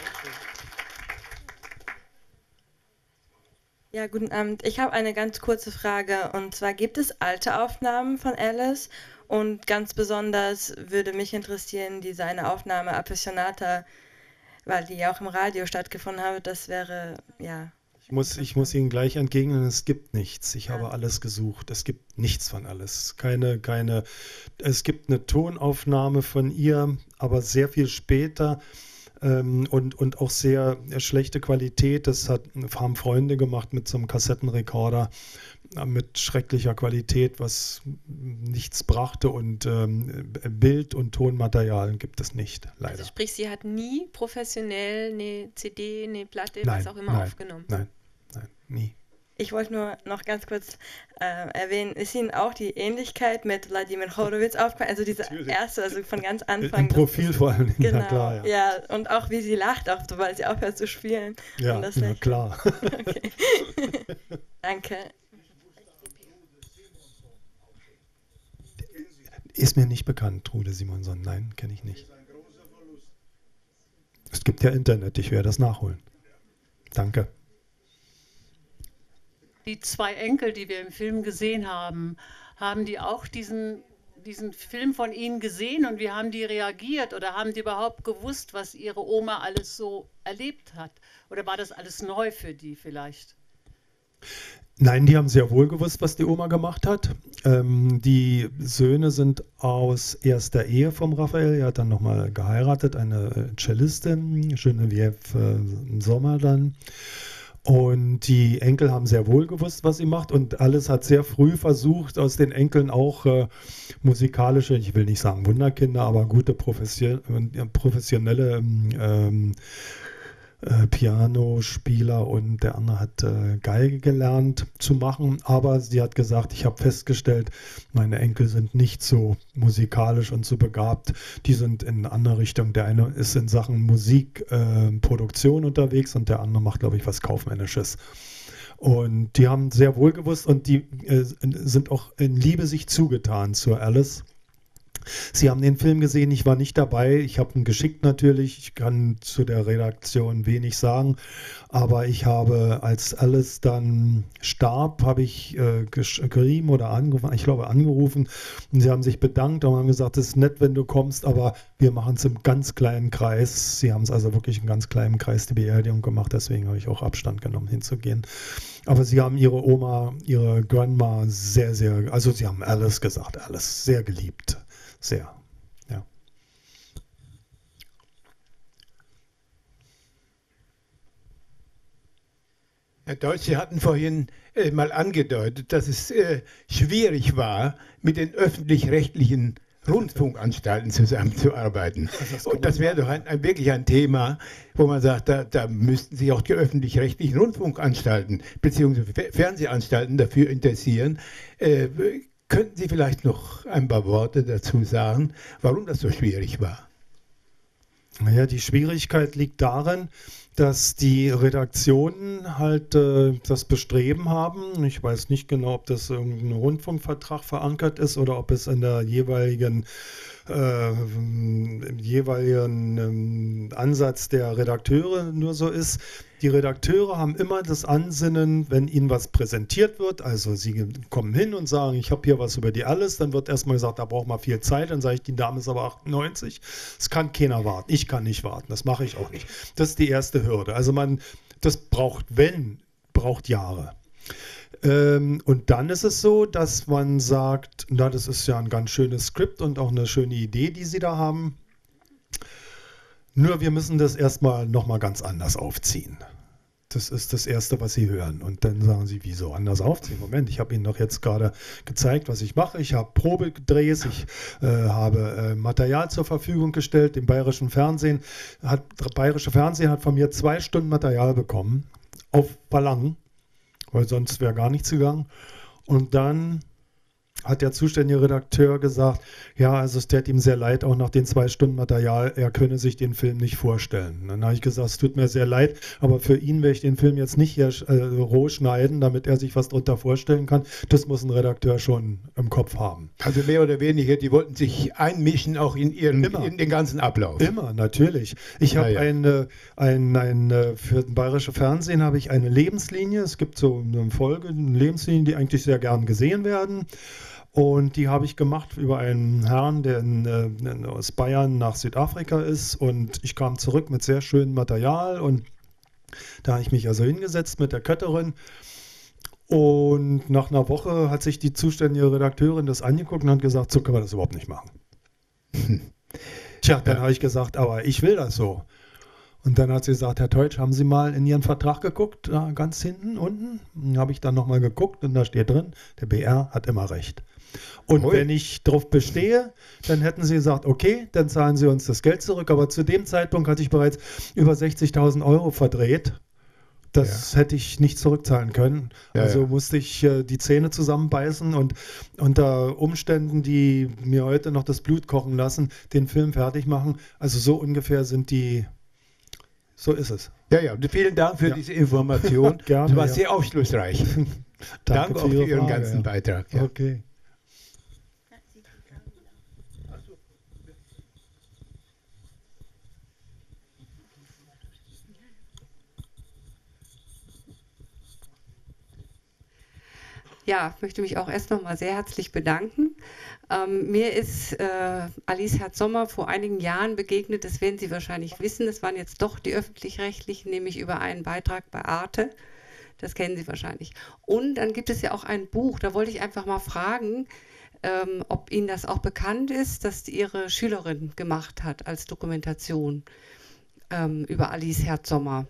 Ja, guten Abend. Ich habe eine ganz kurze Frage. Und zwar, gibt es alte Aufnahmen von Alice? Und ganz besonders würde mich interessieren, diese eine Aufnahme Appassionata, weil die ja auch im Radio stattgefunden hat. Das wäre, ja... Ich muss, ich muss Ihnen gleich entgegnen, es gibt nichts. Ich ja. habe alles gesucht. Es gibt nichts von Alice. Keine, keine, es gibt eine Tonaufnahme von ihr, aber sehr viel später ähm, und, und auch sehr schlechte Qualität. Das hat, haben Freunde gemacht mit so einem Kassettenrekorder mit schrecklicher Qualität, was nichts brachte, und ähm, Bild- und Tonmaterial gibt es nicht, leider. Also sprich, sie hat nie professionell eine C D, eine Platte, nein, was auch immer nein, aufgenommen? Nein, nein, nie. Ich wollte nur noch ganz kurz äh, erwähnen, ist Ihnen auch die Ähnlichkeit mit Wladimir Horowitz aufgefallen? Also diese Natürlich. erste, also von ganz Anfang. Im Profil vor allem, genau, ja klar. Ja. ja, und auch wie sie lacht, auch sobald sie aufhört zu spielen. Ja, ja klar. Okay. Danke. Ist mir nicht bekannt, Trude Simonson. Nein, kenne ich nicht. Es gibt ja Internet, ich werde das nachholen. Danke. Die zwei Enkel, die wir im Film gesehen haben, haben die auch diesen, diesen Film von Ihnen gesehen und wie haben die reagiert? Oder haben die überhaupt gewusst, was ihre Oma alles so erlebt hat? Oder war das alles neu für die vielleicht? Nein, die haben sehr wohl gewusst, was die Oma gemacht hat. Ähm, die Söhne sind aus erster Ehe vom Raphael. Er hat dann nochmal geheiratet, eine Cellistin, Geneviève äh, Sommer dann. Und die Enkel haben sehr wohl gewusst, was sie macht. Und Alice hat sehr früh versucht, aus den Enkeln auch äh, musikalische, ich will nicht sagen Wunderkinder, aber gute Profession professionelle ähm, Äh, Pianospieler, und der andere hat äh, Geige gelernt zu machen, aber sie hat gesagt, ich habe festgestellt, meine Enkel sind nicht so musikalisch und so begabt, die sind in eine andere Richtung. Der eine ist in Sachen Musikproduktion äh, unterwegs und der andere macht, glaube ich, was Kaufmännisches. Und die haben sehr wohl gewusst und die äh, sind auch in Liebe sich zugetan zur Alice. Sie haben den Film gesehen, ich war nicht dabei, ich habe ihn geschickt natürlich, ich kann zu der Redaktion wenig sagen, aber ich habe, als Alice dann starb, habe ich äh, geschrieben oder angerufen, ich glaube angerufen, und sie haben sich bedankt und haben gesagt, es ist nett, wenn du kommst, aber wir machen es im ganz kleinen Kreis. Sie haben es also wirklich im ganz kleinen Kreis die Beerdigung gemacht, deswegen habe ich auch Abstand genommen, hinzugehen. Aber sie haben ihre Oma, ihre Grandma sehr, sehr, also sie haben Alice gesagt, Alice sehr geliebt. Sehr, ja. Herr Deutsch, Sie hatten vorhin äh, mal angedeutet, dass es äh, schwierig war, mit den öffentlich-rechtlichen Rundfunkanstalten zusammenzuarbeiten. Das Und das wäre doch ein, ein, wirklich ein Thema, wo man sagt, da, da müssten sich auch die öffentlich-rechtlichen Rundfunkanstalten bzw. Fernsehanstalten dafür interessieren. Äh, Könnten Sie vielleicht noch ein paar Worte dazu sagen, warum das so schwierig war? Naja, die Schwierigkeit liegt darin, dass die Redaktionen halt äh, das Bestreben haben. Ich weiß nicht genau, ob das irgendein Rundfunkvertrag verankert ist oder ob es in der jeweiligen äh, im jeweiligen ähm, Ansatz der Redakteure nur so ist. Die Redakteure haben immer das Ansinnen, wenn ihnen was präsentiert wird, also sie kommen hin und sagen, ich habe hier was über die Alice, dann wird erstmal gesagt, da braucht man viel Zeit, dann sage ich, die Dame ist aber achtundneunzig, es kann keiner warten, ich kann nicht warten, das mache ich auch nicht. Das ist die erste Hürde, also man, das braucht, wenn, braucht Jahre. Ähm, und dann ist es so, dass man sagt, na, das ist ja ein ganz schönes Skript und auch eine schöne Idee, die sie da haben. Nur wir müssen das erstmal nochmal ganz anders aufziehen. das ist das Erste, was Sie hören. Und dann sagen Sie, wieso anders aufziehen? Moment, ich habe Ihnen doch jetzt gerade gezeigt, was ich mache. Ich habe Probedrehs, ich äh, habe äh, Material zur Verfügung gestellt. Dem Bayerischen Fernsehen hat, Bayerische Fernsehen hat von mir zwei Stunden Material bekommen, auf Verlangen, weil sonst wäre gar nichts gegangen. Und dann hat der zuständige Redakteur gesagt, ja, also es täte ihm sehr leid, auch nach den zwei Stunden Material, er könne sich den Film nicht vorstellen. Dann habe ich gesagt, es tut mir sehr leid, aber für ihn werde ich den Film jetzt nicht hier äh, roh schneiden, damit er sich was darunter vorstellen kann. Das muss ein Redakteur schon im Kopf haben. Also mehr oder weniger, die wollten sich einmischen auch in, ihren, in den ganzen Ablauf. Immer, natürlich. Ich habe ja, ja. eine, ein, ein, für das Bayerische Fernsehen habe ich eine Lebenslinie. Es gibt so eine Folge, eine Lebenslinie, die eigentlich sehr gern gesehen werden. Und die habe ich gemacht über einen Herrn, der in, in, aus Bayern nach Südafrika ist. Und ich kam zurück mit sehr schönem Material. Und da habe ich mich also hingesetzt mit der Kötterin. Und nach einer Woche hat sich die zuständige Redakteurin das angeguckt und hat gesagt, so können wir das überhaupt nicht machen. Tja, dann ja. habe ich gesagt, aber ich will das so. Und dann hat sie gesagt, Herr Teutsch, haben Sie mal in Ihren Vertrag geguckt, da ganz hinten, unten? Dann habe ich dann nochmal geguckt und da steht drin, der B R hat immer recht. Und Ui. wenn ich darauf bestehe, dann hätten sie gesagt, okay, dann zahlen sie uns das Geld zurück. Aber zu dem Zeitpunkt hatte ich bereits über sechzigtausend Euro verdreht. Das ja. hätte ich nicht zurückzahlen können. Ja, also ja. musste ich äh, die Zähne zusammenbeißen und unter Umständen, die mir heute noch das Blut kochen lassen, den Film fertig machen. Also so ungefähr sind die... So ist es. Ja, ja. Vielen Dank für ja. diese Information. Gerne, das war ja. sehr aufschlussreich. Danke, Danke auch für Ihren Frage, ganzen ja. Beitrag. Ja. Okay. Ja, ich möchte mich auch erst noch mal sehr herzlich bedanken. Ähm, mir ist äh, Alice Herz-Sommer vor einigen Jahren begegnet, das werden Sie wahrscheinlich wissen, das waren jetzt doch die Öffentlich-Rechtlichen, nämlich über einen Beitrag bei Arte. Das kennen Sie wahrscheinlich. Und dann gibt es ja auch ein Buch, da wollte ich einfach mal fragen, ähm, ob Ihnen das auch bekannt ist, das Ihre Schülerin gemacht hat als Dokumentation ähm, über Alice Herz-Sommer.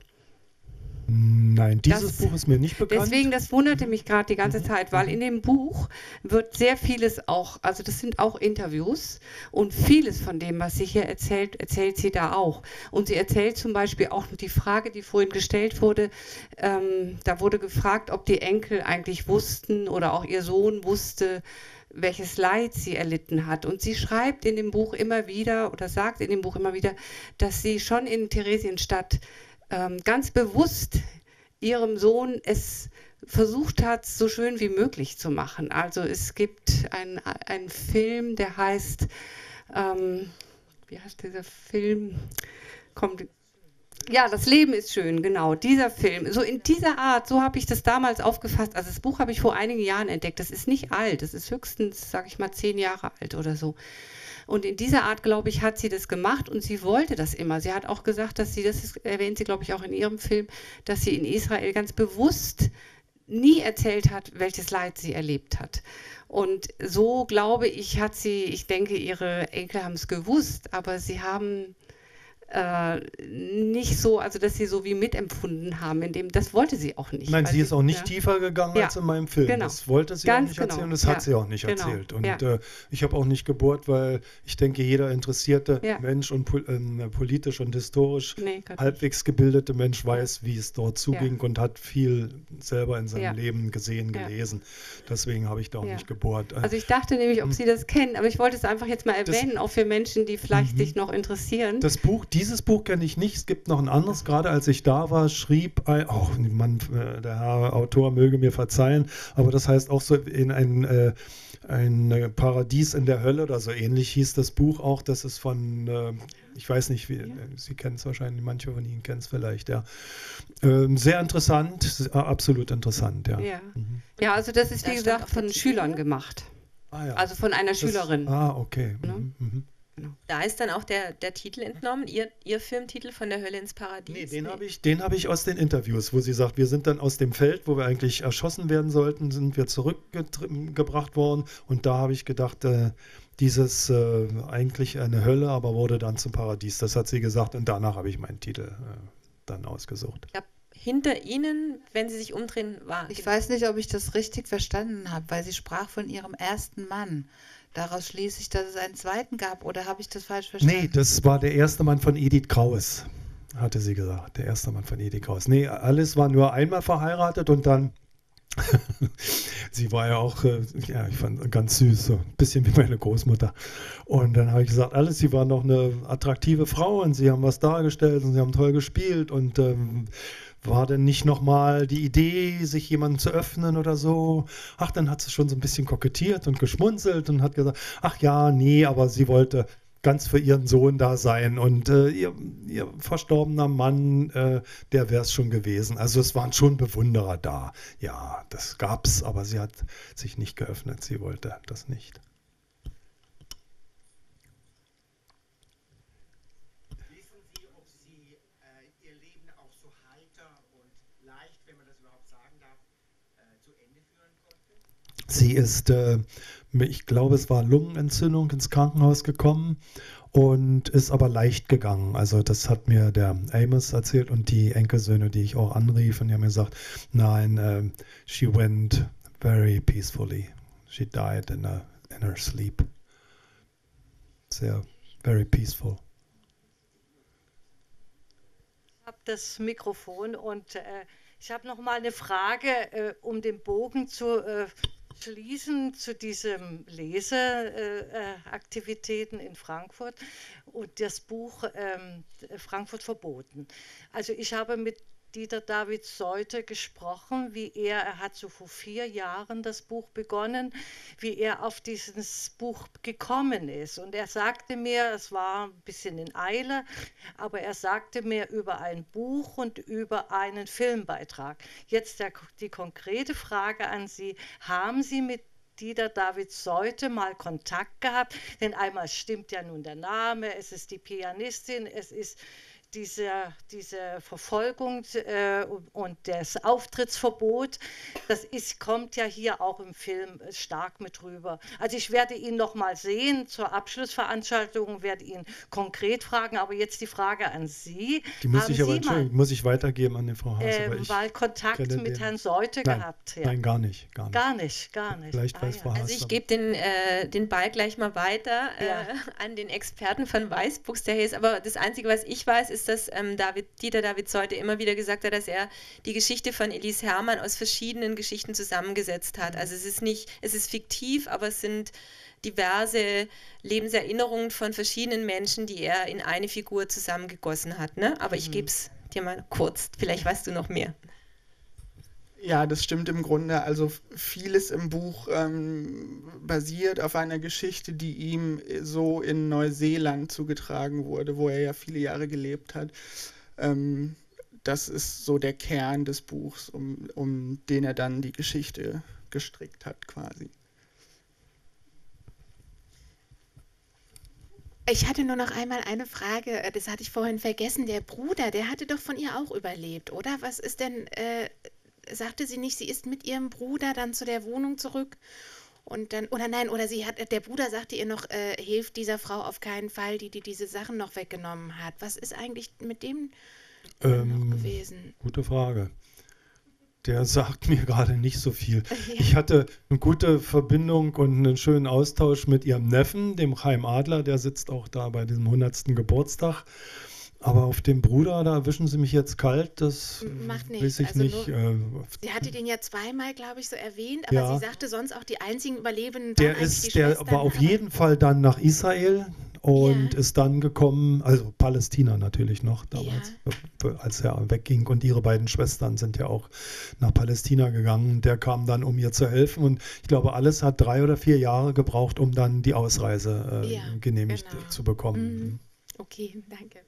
Nein, dieses das, Buch ist mir nicht bekannt. Deswegen, das wunderte mich gerade die ganze Zeit, weil in dem Buch wird sehr vieles auch, also das sind auch Interviews und vieles von dem, was sie hier erzählt, erzählt sie da auch. Und sie erzählt zum Beispiel auch die Frage, die vorhin gestellt wurde, ähm, da wurde gefragt, ob die Enkel eigentlich wussten oder auch ihr Sohn wusste, welches Leid sie erlitten hat. Und sie schreibt in dem Buch immer wieder oder sagt in dem Buch immer wieder, dass sie schon in Theresienstadt ähm, ganz bewusst ihrem Sohn es versucht hat, so schön wie möglich zu machen. Also es gibt einen Film, der heißt, ähm, wie heißt dieser Film? Kommt, ja, das Leben ist schön, genau, dieser Film. So in dieser Art, so habe ich das damals aufgefasst. Also das Buch habe ich vor einigen Jahren entdeckt. Das ist nicht alt, das ist höchstens, sage ich mal, zehn Jahre alt oder so. Und in dieser Art, glaube ich, hat sie das gemacht und sie wollte das immer. Sie hat auch gesagt, dass sie, das ist, erwähnt sie, glaube ich, auch in ihrem Film, dass sie in Israel ganz bewusst nie erzählt hat, welches Leid sie erlebt hat. Und so, glaube ich, hat sie, ich denke, ihre Enkel haben es gewusst, aber sie haben äh, nicht so, also dass sie so wie mitempfunden haben, in dem, das wollte sie auch nicht. Nein, sie ist auch nicht ja. tiefer gegangen ja. als in meinem Film. Genau. Das wollte sie Ganz auch nicht genau. erzählen und das ja. hat sie auch nicht genau. erzählt. Und ja. äh, ich habe auch nicht gebohrt, weil ich denke, jeder interessierte ja. Mensch und äh, politisch und historisch nee, halbwegs gebildete Mensch weiß, wie es dort zuging ja. und hat viel selber in seinem ja. Leben gesehen, ja. gelesen. Deswegen habe ich da auch ja. nicht gebohrt. Also ich dachte nämlich, ob Sie das kennen, aber ich wollte es einfach jetzt mal erwähnen, das, auch für Menschen, die vielleicht mhm. sich noch interessieren. Das Buch, dieses Buch kenne ich nicht. Es gibt noch ein anderes, gerade als ich da war, schrieb ein, oh, Mann, der Herr Autor möge mir verzeihen, aber das heißt auch so in ein, äh, ein Paradies in der Hölle oder so ähnlich hieß das Buch auch. Das ist von, äh, ich weiß nicht, wie, ja. Sie kennen es wahrscheinlich, manche von Ihnen kennen es vielleicht, ja. Ähm, sehr interessant, absolut interessant, ja. Ja, mhm. ja also das ist, wie gesagt, von Schülern gemacht. Ah, ja. Also von einer das, Schülerin. Ah, okay. Ne? Mhm. Mhm. Genau. Da ist dann auch der, der Titel entnommen, ihr, ihr Filmtitel von der Hölle ins Paradies. Nee, den habe ich, den hab ich aus den Interviews, wo sie sagt, wir sind dann aus dem Feld, wo wir eigentlich erschossen werden sollten, sind wir zurückgebracht worden. Und da habe ich gedacht, äh, dieses äh, eigentlich eine Hölle, aber wurde dann zum Paradies. Das hat sie gesagt und danach habe ich meinen Titel äh, dann ausgesucht. Ich habe hinter ihnen, wenn sie sich umdrehen, war. Ich weiß nicht, ob ich das richtig verstanden habe, weil sie sprach von ihrem ersten Mann. Daraus schließe ich, dass es einen zweiten gab, oder habe ich das falsch verstanden? Nee, das war der erste Mann von Edith Kraus, hatte sie gesagt. Der erste Mann von Edith Kraus. Nee, Alice war nur einmal verheiratet und dann sie war ja auch, äh, ja, ich fand ganz süß, so ein bisschen wie meine Großmutter. Und dann habe ich gesagt, Alice, sie war noch eine attraktive Frau und sie haben was dargestellt und sie haben toll gespielt und ähm, war denn nicht nochmal die Idee, sich jemandem zu öffnen oder so? Ach, dann hat sie schon so ein bisschen kokettiert und geschmunzelt und hat gesagt, ach ja, nee, aber sie wollte ganz für ihren Sohn da sein und äh, ihr, ihr verstorbener Mann, äh, der wäre es schon gewesen. Also es waren schon Bewunderer da. Ja, das gab's, aber sie hat sich nicht geöffnet. Sie wollte das nicht. Wissen Sie, ob Sie äh, Ihr Leben auch so heiter und leicht, wenn man das überhaupt sagen darf, äh, zu Ende führen konnten? Sie ist, äh, ich glaube, es war Lungenentzündung, ins Krankenhaus gekommen und ist aber leicht gegangen. Also das hat mir der Amos erzählt und die Enkelsöhne, die ich auch anrief, und die haben mir gesagt, nein, uh, she went very peacefully. She died in, a, in her sleep. Sehr, very peaceful. Ich habe das Mikrofon und äh, ich habe noch mal eine Frage, äh, um den Bogen zu äh, schließen zu diesen Leseaktivitäten äh, in Frankfurt und das Buch ähm, Frankfurt verboten. Also ich habe mit Dieter David Seuthe gesprochen, wie er, er hat so vor vier Jahren das Buch begonnen, wie er auf dieses Buch gekommen ist. Und er sagte mir, es war ein bisschen in Eile, aber er sagte mir über ein Buch und über einen Filmbeitrag. Jetzt der, die konkrete Frage an Sie, haben Sie mit Dieter David Seuthe mal Kontakt gehabt? Denn einmal stimmt ja nun der Name, es ist die Pianistin, es ist Diese, diese Verfolgung äh, und das Auftrittsverbot, das ist, kommt ja hier auch im Film stark mit rüber. Also ich werde ihn noch mal sehen zur Abschlussveranstaltung, werde ihn konkret fragen, aber jetzt die Frage an Sie. Die muss Haben ich aber Sie mal, muss ich weitergeben an die Frau Haas. äh, mal Kontakt mit den, Herrn Seuthe nein, gehabt? Ja. Nein, gar nicht. Gar nicht, gar nicht. Gar nicht. Vielleicht ah, weiß ja. Frau Haas. Also ich gebe den, äh, den Ball gleich mal weiter äh, Ja. an den Experten von Weißbuchs, der hier ist. Aber das Einzige, was ich weiß, ist, dass ähm, David, Dieter David Seuthe immer wieder gesagt hat, dass er die Geschichte von Elise Herrmann aus verschiedenen Geschichten zusammengesetzt hat. Also es ist nicht, es ist fiktiv, aber es sind diverse Lebenserinnerungen von verschiedenen Menschen, die er in eine Figur zusammengegossen hat. Ne? Aber ich gebe es dir mal kurz, vielleicht weißt du noch mehr. Ja, das stimmt im Grunde. Also vieles im Buch ähm, basiert auf einer Geschichte, die ihm so in Neuseeland zugetragen wurde, wo er ja viele Jahre gelebt hat. Ähm, das ist so der Kern des Buchs, um, um den er dann die Geschichte gestrickt hat quasi. Ich hatte nur noch einmal eine Frage, das hatte ich vorhin vergessen. Der Bruder, der hatte doch von ihr auch überlebt, oder? Was ist denn, äh, sagte sie nicht, sie ist mit ihrem Bruder dann zu der Wohnung zurück? Und dann, oder nein, oder sie hat, der Bruder sagte ihr noch, äh, hilft dieser Frau auf keinen Fall, die, die diese Sachen noch weggenommen hat. Was ist eigentlich mit dem ähm, noch gewesen? Gute Frage. Der sagt mir gerade nicht so viel. Ja. Ich hatte eine gute Verbindung und einen schönen Austausch mit ihrem Neffen, dem Chaim Adler, der sitzt auch da bei diesem hundertsten Geburtstag. Aber auf den Bruder, da erwischen Sie mich jetzt kalt, das Macht nichts. weiß ich Also nicht. nur, äh, sie hatte den ja zweimal, glaube ich, so erwähnt, aber Ja. sie sagte sonst auch, die einzigen Überlebenden waren Der eigentlich die ist, der Schwestern, war auf aber- jeden Fall dann nach Israel und ist dann gekommen, also Palästina natürlich noch damals, äh, als er wegging. Und ihre beiden Schwestern sind ja auch nach Palästina gegangen. Der kam dann, um ihr zu helfen. Und ich glaube, alles hat drei oder vier Jahre gebraucht, um dann die Ausreise äh, Ja, genehmigt genau. zu bekommen. Mhm. Okay, danke.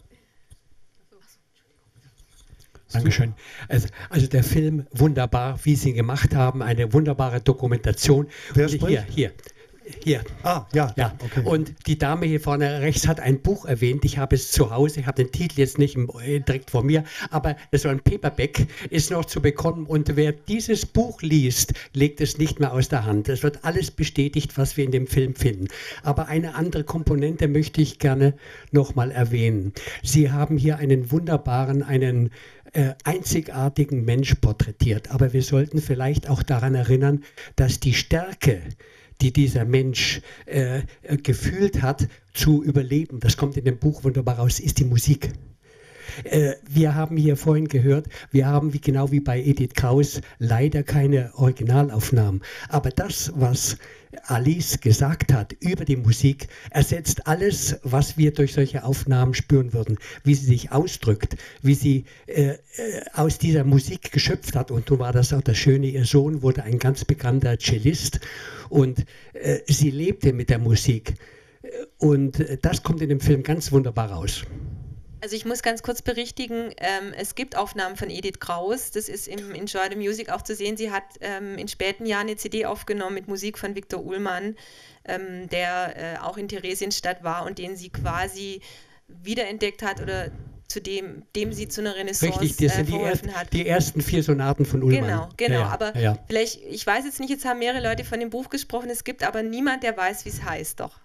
Dankeschön. Also, also der Film, wunderbar, wie Sie ihn gemacht haben, eine wunderbare Dokumentation. Wer Und hier, spricht? hier. Hier. Ah, ja. Ja. Okay. Und die Dame hier vorne rechts hat ein Buch erwähnt. Ich habe es zu Hause, ich habe den Titel jetzt nicht im, äh, direkt vor mir, aber das so ein Paperback ist noch zu bekommen. Und wer dieses Buch liest, legt es nicht mehr aus der Hand. Es wird alles bestätigt, was wir in dem Film finden. Aber eine andere Komponente möchte ich gerne nochmal erwähnen. Sie haben hier einen wunderbaren, einen äh, einzigartigen Mensch porträtiert. Aber wir sollten vielleicht auch daran erinnern, dass die Stärke, die dieser Mensch äh, gefühlt hat, zu überleben, das kommt in dem Buch wunderbar raus, ist die Musik. Äh, wir haben hier vorhin gehört, wir haben wie, genau wie bei Edith Kraus leider keine Originalaufnahmen. Aber das, was Alice gesagt hat über die Musik, ersetzt alles, was wir durch solche Aufnahmen spüren würden. Wie sie sich ausdrückt, wie sie äh, äh, aus dieser Musik geschöpft hat. Und nun war das auch das Schöne, ihr Sohn wurde ein ganz bekannter Cellist und äh, sie lebte mit der Musik. Und äh, das kommt in dem Film ganz wunderbar raus. Also ich muss ganz kurz berichtigen, ähm, es gibt Aufnahmen von Edith Kraus, das ist im Enjoy the Music auch zu sehen. Sie hat ähm, in späten Jahren eine C D aufgenommen mit Musik von Viktor Ullmann, ähm, der äh, auch in Theresienstadt war und den sie quasi wiederentdeckt hat oder zu dem, dem sie zu einer Renaissance Richtig, das sind äh, die, verholfen erst, hat. die ersten vier Sonaten von Ullmann. Genau, genau, ja, ja, aber ja, ja. vielleicht, ich weiß jetzt nicht, jetzt haben mehrere Leute von dem Buch gesprochen, es gibt aber niemand, der weiß, wie es heißt, doch.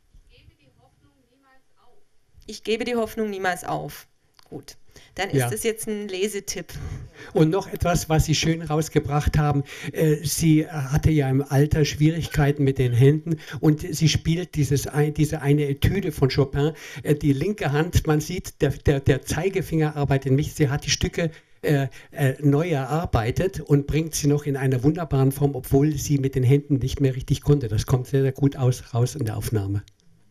Ich gebe die Hoffnung niemals auf. Gut, dann ist Ja. das jetzt ein Lesetipp. Und noch etwas, was Sie schön rausgebracht haben. Äh, sie hatte ja im Alter Schwierigkeiten mit den Händen und sie spielt dieses, ein, diese eine Etüde von Chopin. Äh, die linke Hand, man sieht, der, der, der Zeigefinger arbeitet nicht. Sie hat die Stücke äh, äh, neu erarbeitet und bringt sie noch in einer wunderbaren Form, obwohl sie mit den Händen nicht mehr richtig konnte. Das kommt sehr, sehr gut aus, raus in der Aufnahme.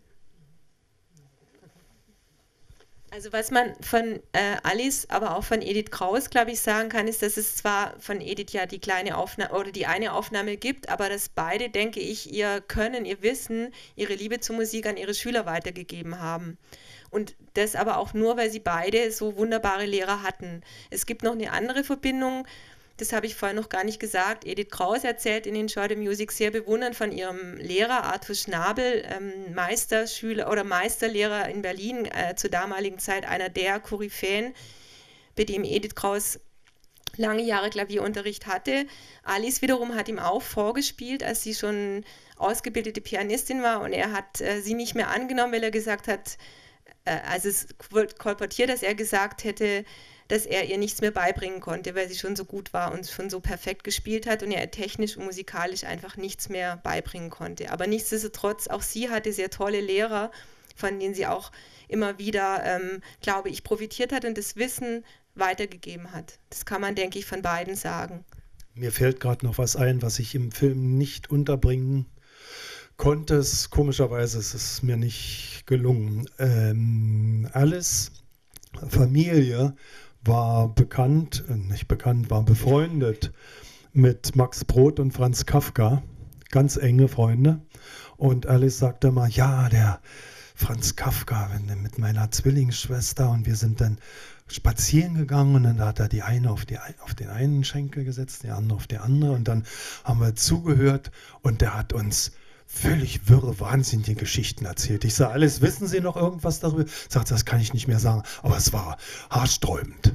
Also was man von äh, Alice, aber auch von Edith Kraus, glaube ich, sagen kann, ist, dass es zwar von Edith ja die kleine Aufnahme oder die eine Aufnahme gibt, aber dass beide, denke ich, ihr Können, ihr Wissen, ihre Liebe zur Musik an ihre Schüler weitergegeben haben. Und das aber auch nur, weil sie beide so wunderbare Lehrer hatten. Es gibt noch eine andere Verbindung, das habe ich vorhin noch gar nicht gesagt. Edith Kraus erzählt in Enjoy the Music sehr bewundernd von ihrem Lehrer Arthur Schnabel, ähm, Meisterschüler oder Meisterlehrer in Berlin, äh, zur damaligen Zeit einer der Koryphäen, bei dem Edith Kraus lange Jahre Klavierunterricht hatte. Alice wiederum hat ihm auch vorgespielt, als sie schon ausgebildete Pianistin war und er hat äh, sie nicht mehr angenommen, weil er gesagt hat, äh, also es wird kolportiert, dass er gesagt hätte, dass er ihr nichts mehr beibringen konnte, weil sie schon so gut war und schon so perfekt gespielt hat und er technisch und musikalisch einfach nichts mehr beibringen konnte. Aber nichtsdestotrotz, auch sie hatte sehr tolle Lehrer, von denen sie auch immer wieder, ähm, glaube ich, profitiert hat und das Wissen weitergegeben hat. Das kann man, denke ich, von beiden sagen. Mir fällt gerade noch was ein, was ich im Film nicht unterbringen konnte. Es, komischerweise ist es mir nicht gelungen. Ähm, Alice Familie war bekannt, nicht bekannt, war befreundet mit Max Brod und Franz Kafka, ganz enge Freunde. Und Alice sagte mal, ja, der Franz Kafka mit meiner Zwillingsschwester und wir sind dann spazieren gegangen und dann hat er die eine auf, die, auf den einen Schenkel gesetzt, die andere auf die andere und dann haben wir zugehört und der hat uns völlig wirre, wahnsinnige Geschichten erzählt. Ich sage, Alice, wissen Sie noch irgendwas darüber? Sagt, das kann ich nicht mehr sagen, aber es war haarsträubend.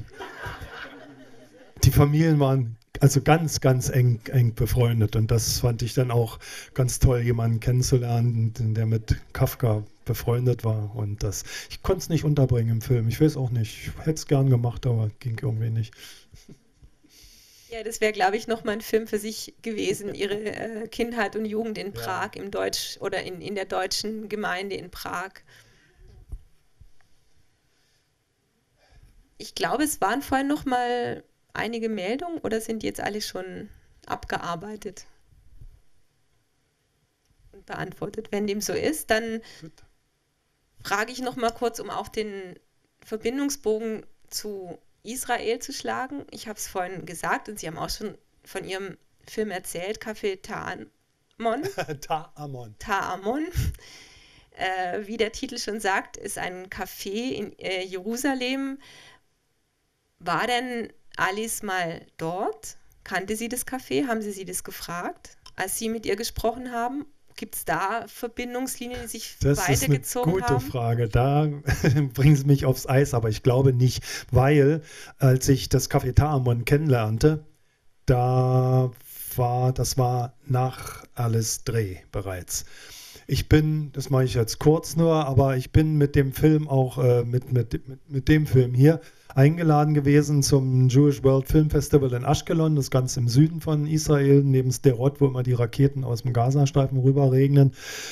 Die Familien waren also ganz, ganz eng, eng befreundet und das fand ich dann auch ganz toll, jemanden kennenzulernen, der mit Kafka befreundet war und das, ich konnte es nicht unterbringen im Film. Ich weiß auch nicht, ich hätte es gern gemacht, aber ging irgendwie nicht. Ja, das wäre, glaube ich, nochmal ein Film für sich gewesen, ihre äh, Kindheit und Jugend in Prag, ja. im Deutsch oder in, in der deutschen Gemeinde in Prag. Ich glaube, es waren vorhin noch mal einige Meldungen oder sind jetzt alle schon abgearbeitet und beantwortet? Wenn dem so ist, dann frage ich noch mal kurz, um auch den Verbindungsbogen zu Israel zu schlagen. Ich habe es vorhin gesagt und Sie haben auch schon von Ihrem Film erzählt, Café Ta'amon. Ta'amon. Ta'amon. Äh, wie der Titel schon sagt, ist ein Café in äh, Jerusalem. War denn Alice mal dort? Kannte sie das Café? Haben Sie sie das gefragt, als Sie mit ihr gesprochen haben? Gibt es da Verbindungslinien, die sich das weitergezogen haben? Das ist eine gute Frage. Da bringen Sie mich aufs Eis, aber ich glaube nicht, weil als ich das Café Taamon kennenlernte, da war, das war nach Alice Dreh bereits. Ich bin, das mache ich jetzt kurz nur, aber ich bin mit dem Film auch, äh, mit, mit, mit, mit dem Film hier eingeladen gewesen zum Jewish World Film Festival in Ashkelon, das ganz im Süden von Israel, neben Sderot, wo immer die Raketen aus dem Gazastreifen rüber regnen.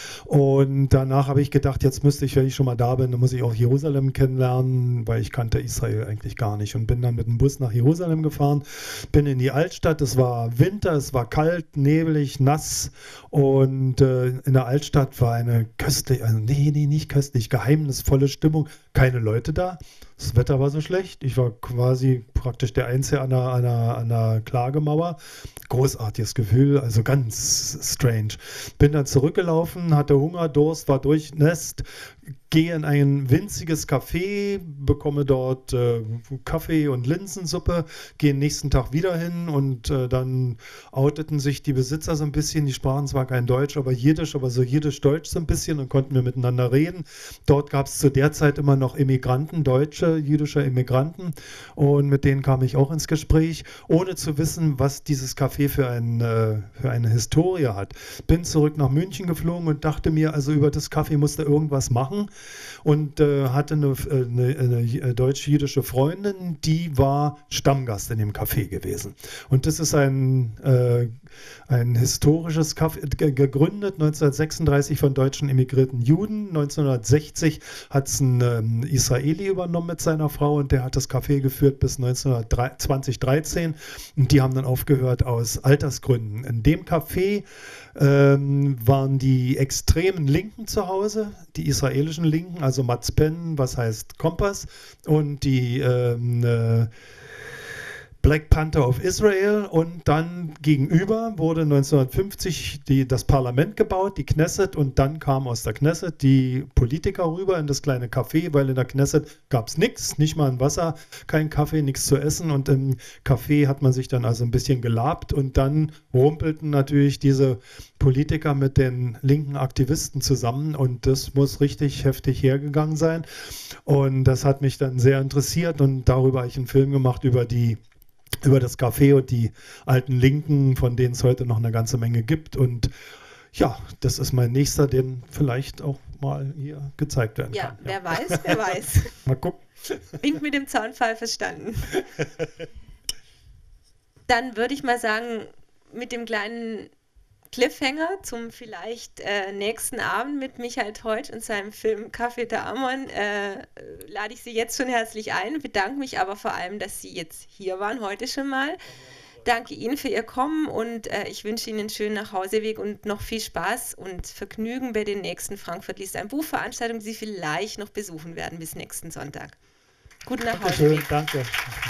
Und danach habe ich gedacht, jetzt müsste ich, wenn ich schon mal da bin, dann muss ich auch Jerusalem kennenlernen, weil ich kannte Israel eigentlich gar nicht und bin dann mit dem Bus nach Jerusalem gefahren, bin in die Altstadt, es war Winter, es war kalt, nebelig, nass und äh, in der Altstadt war eine köstlich, also nee, nee, nicht köstlich, geheimnisvolle Stimmung, keine Leute da. Das Wetter war so schlecht. Ich war quasi praktisch der Einzige an der, an der, an der Klagemauer. Großartiges Gefühl, also ganz strange. Bin dann zurückgelaufen, hatte Hunger, Durst, war durchnässt, gehe in ein winziges Café, bekomme dort äh, Kaffee und Linsensuppe, gehe nächsten Tag wieder hin und äh, dann outeten sich die Besitzer so ein bisschen, die sprachen zwar kein Deutsch, aber Jiddisch, aber so Jiddisch-Deutsch so ein bisschen und konnten wir miteinander reden. Dort gab es zu der Zeit immer noch Immigranten, deutsche, jüdische Immigranten und mit denen kam ich auch ins Gespräch, ohne zu wissen, was dieses Café für, ein, äh, für eine Historie hat. Bin zurück nach München geflogen und dachte mir, also über das Café musste irgendwas machen. Und äh, hatte eine, eine, eine deutsch-jüdische Freundin, die war Stammgast in dem Café gewesen. Und das ist ein, äh, ein historisches Café, gegründet neunzehnhundertsechsunddreißig von deutschen emigrierten Juden. neunzehnhundertsechzig hat es ein ähm, Israeli übernommen mit seiner Frau und der hat das Café geführt bis zweitausenddreizehn und die haben dann aufgehört aus Altersgründen. In dem Café ähm, waren die extremen Linken zu Hause, die israelischen Linken, also Matzpen, was heißt Kompass, und die ähm, äh, Black Panther of Israel und dann gegenüber wurde neunzehnhundertfünfzig die, das Parlament gebaut, die Knesset, und dann kamen aus der Knesset die Politiker rüber in das kleine Café, weil in der Knesset gab es nichts, nicht mal ein Wasser, kein Kaffee, nichts zu essen und im Café hat man sich dann also ein bisschen gelabt und dann rumpelten natürlich diese Politiker mit den linken Aktivisten zusammen und das muss richtig heftig hergegangen sein und das hat mich dann sehr interessiert und darüber habe ich einen Film gemacht über die über das Café und die alten Linken, von denen es heute noch eine ganze Menge gibt. Und ja, das ist mein nächster, den vielleicht auch mal hier gezeigt werden ja, kann. Ja, wer weiß, wer weiß. Mal gucken. Wink mit dem Zaunpfahl verstanden. Dann würde ich mal sagen, mit dem kleinen Cliffhanger zum vielleicht äh, nächsten Abend mit Michael Teutsch und seinem Film Café Taamon äh, lade ich Sie jetzt schon herzlich ein, bedanke mich aber vor allem, dass Sie jetzt hier waren, heute schon mal. Danke Ihnen für Ihr Kommen und äh, ich wünsche Ihnen einen schönen Nachhauseweg und noch viel Spaß und Vergnügen bei den nächsten Frankfurt liest ein Buch-Veranstaltungen, die Sie vielleicht noch besuchen werden bis nächsten Sonntag. Guten Nachhauseweg. Danke.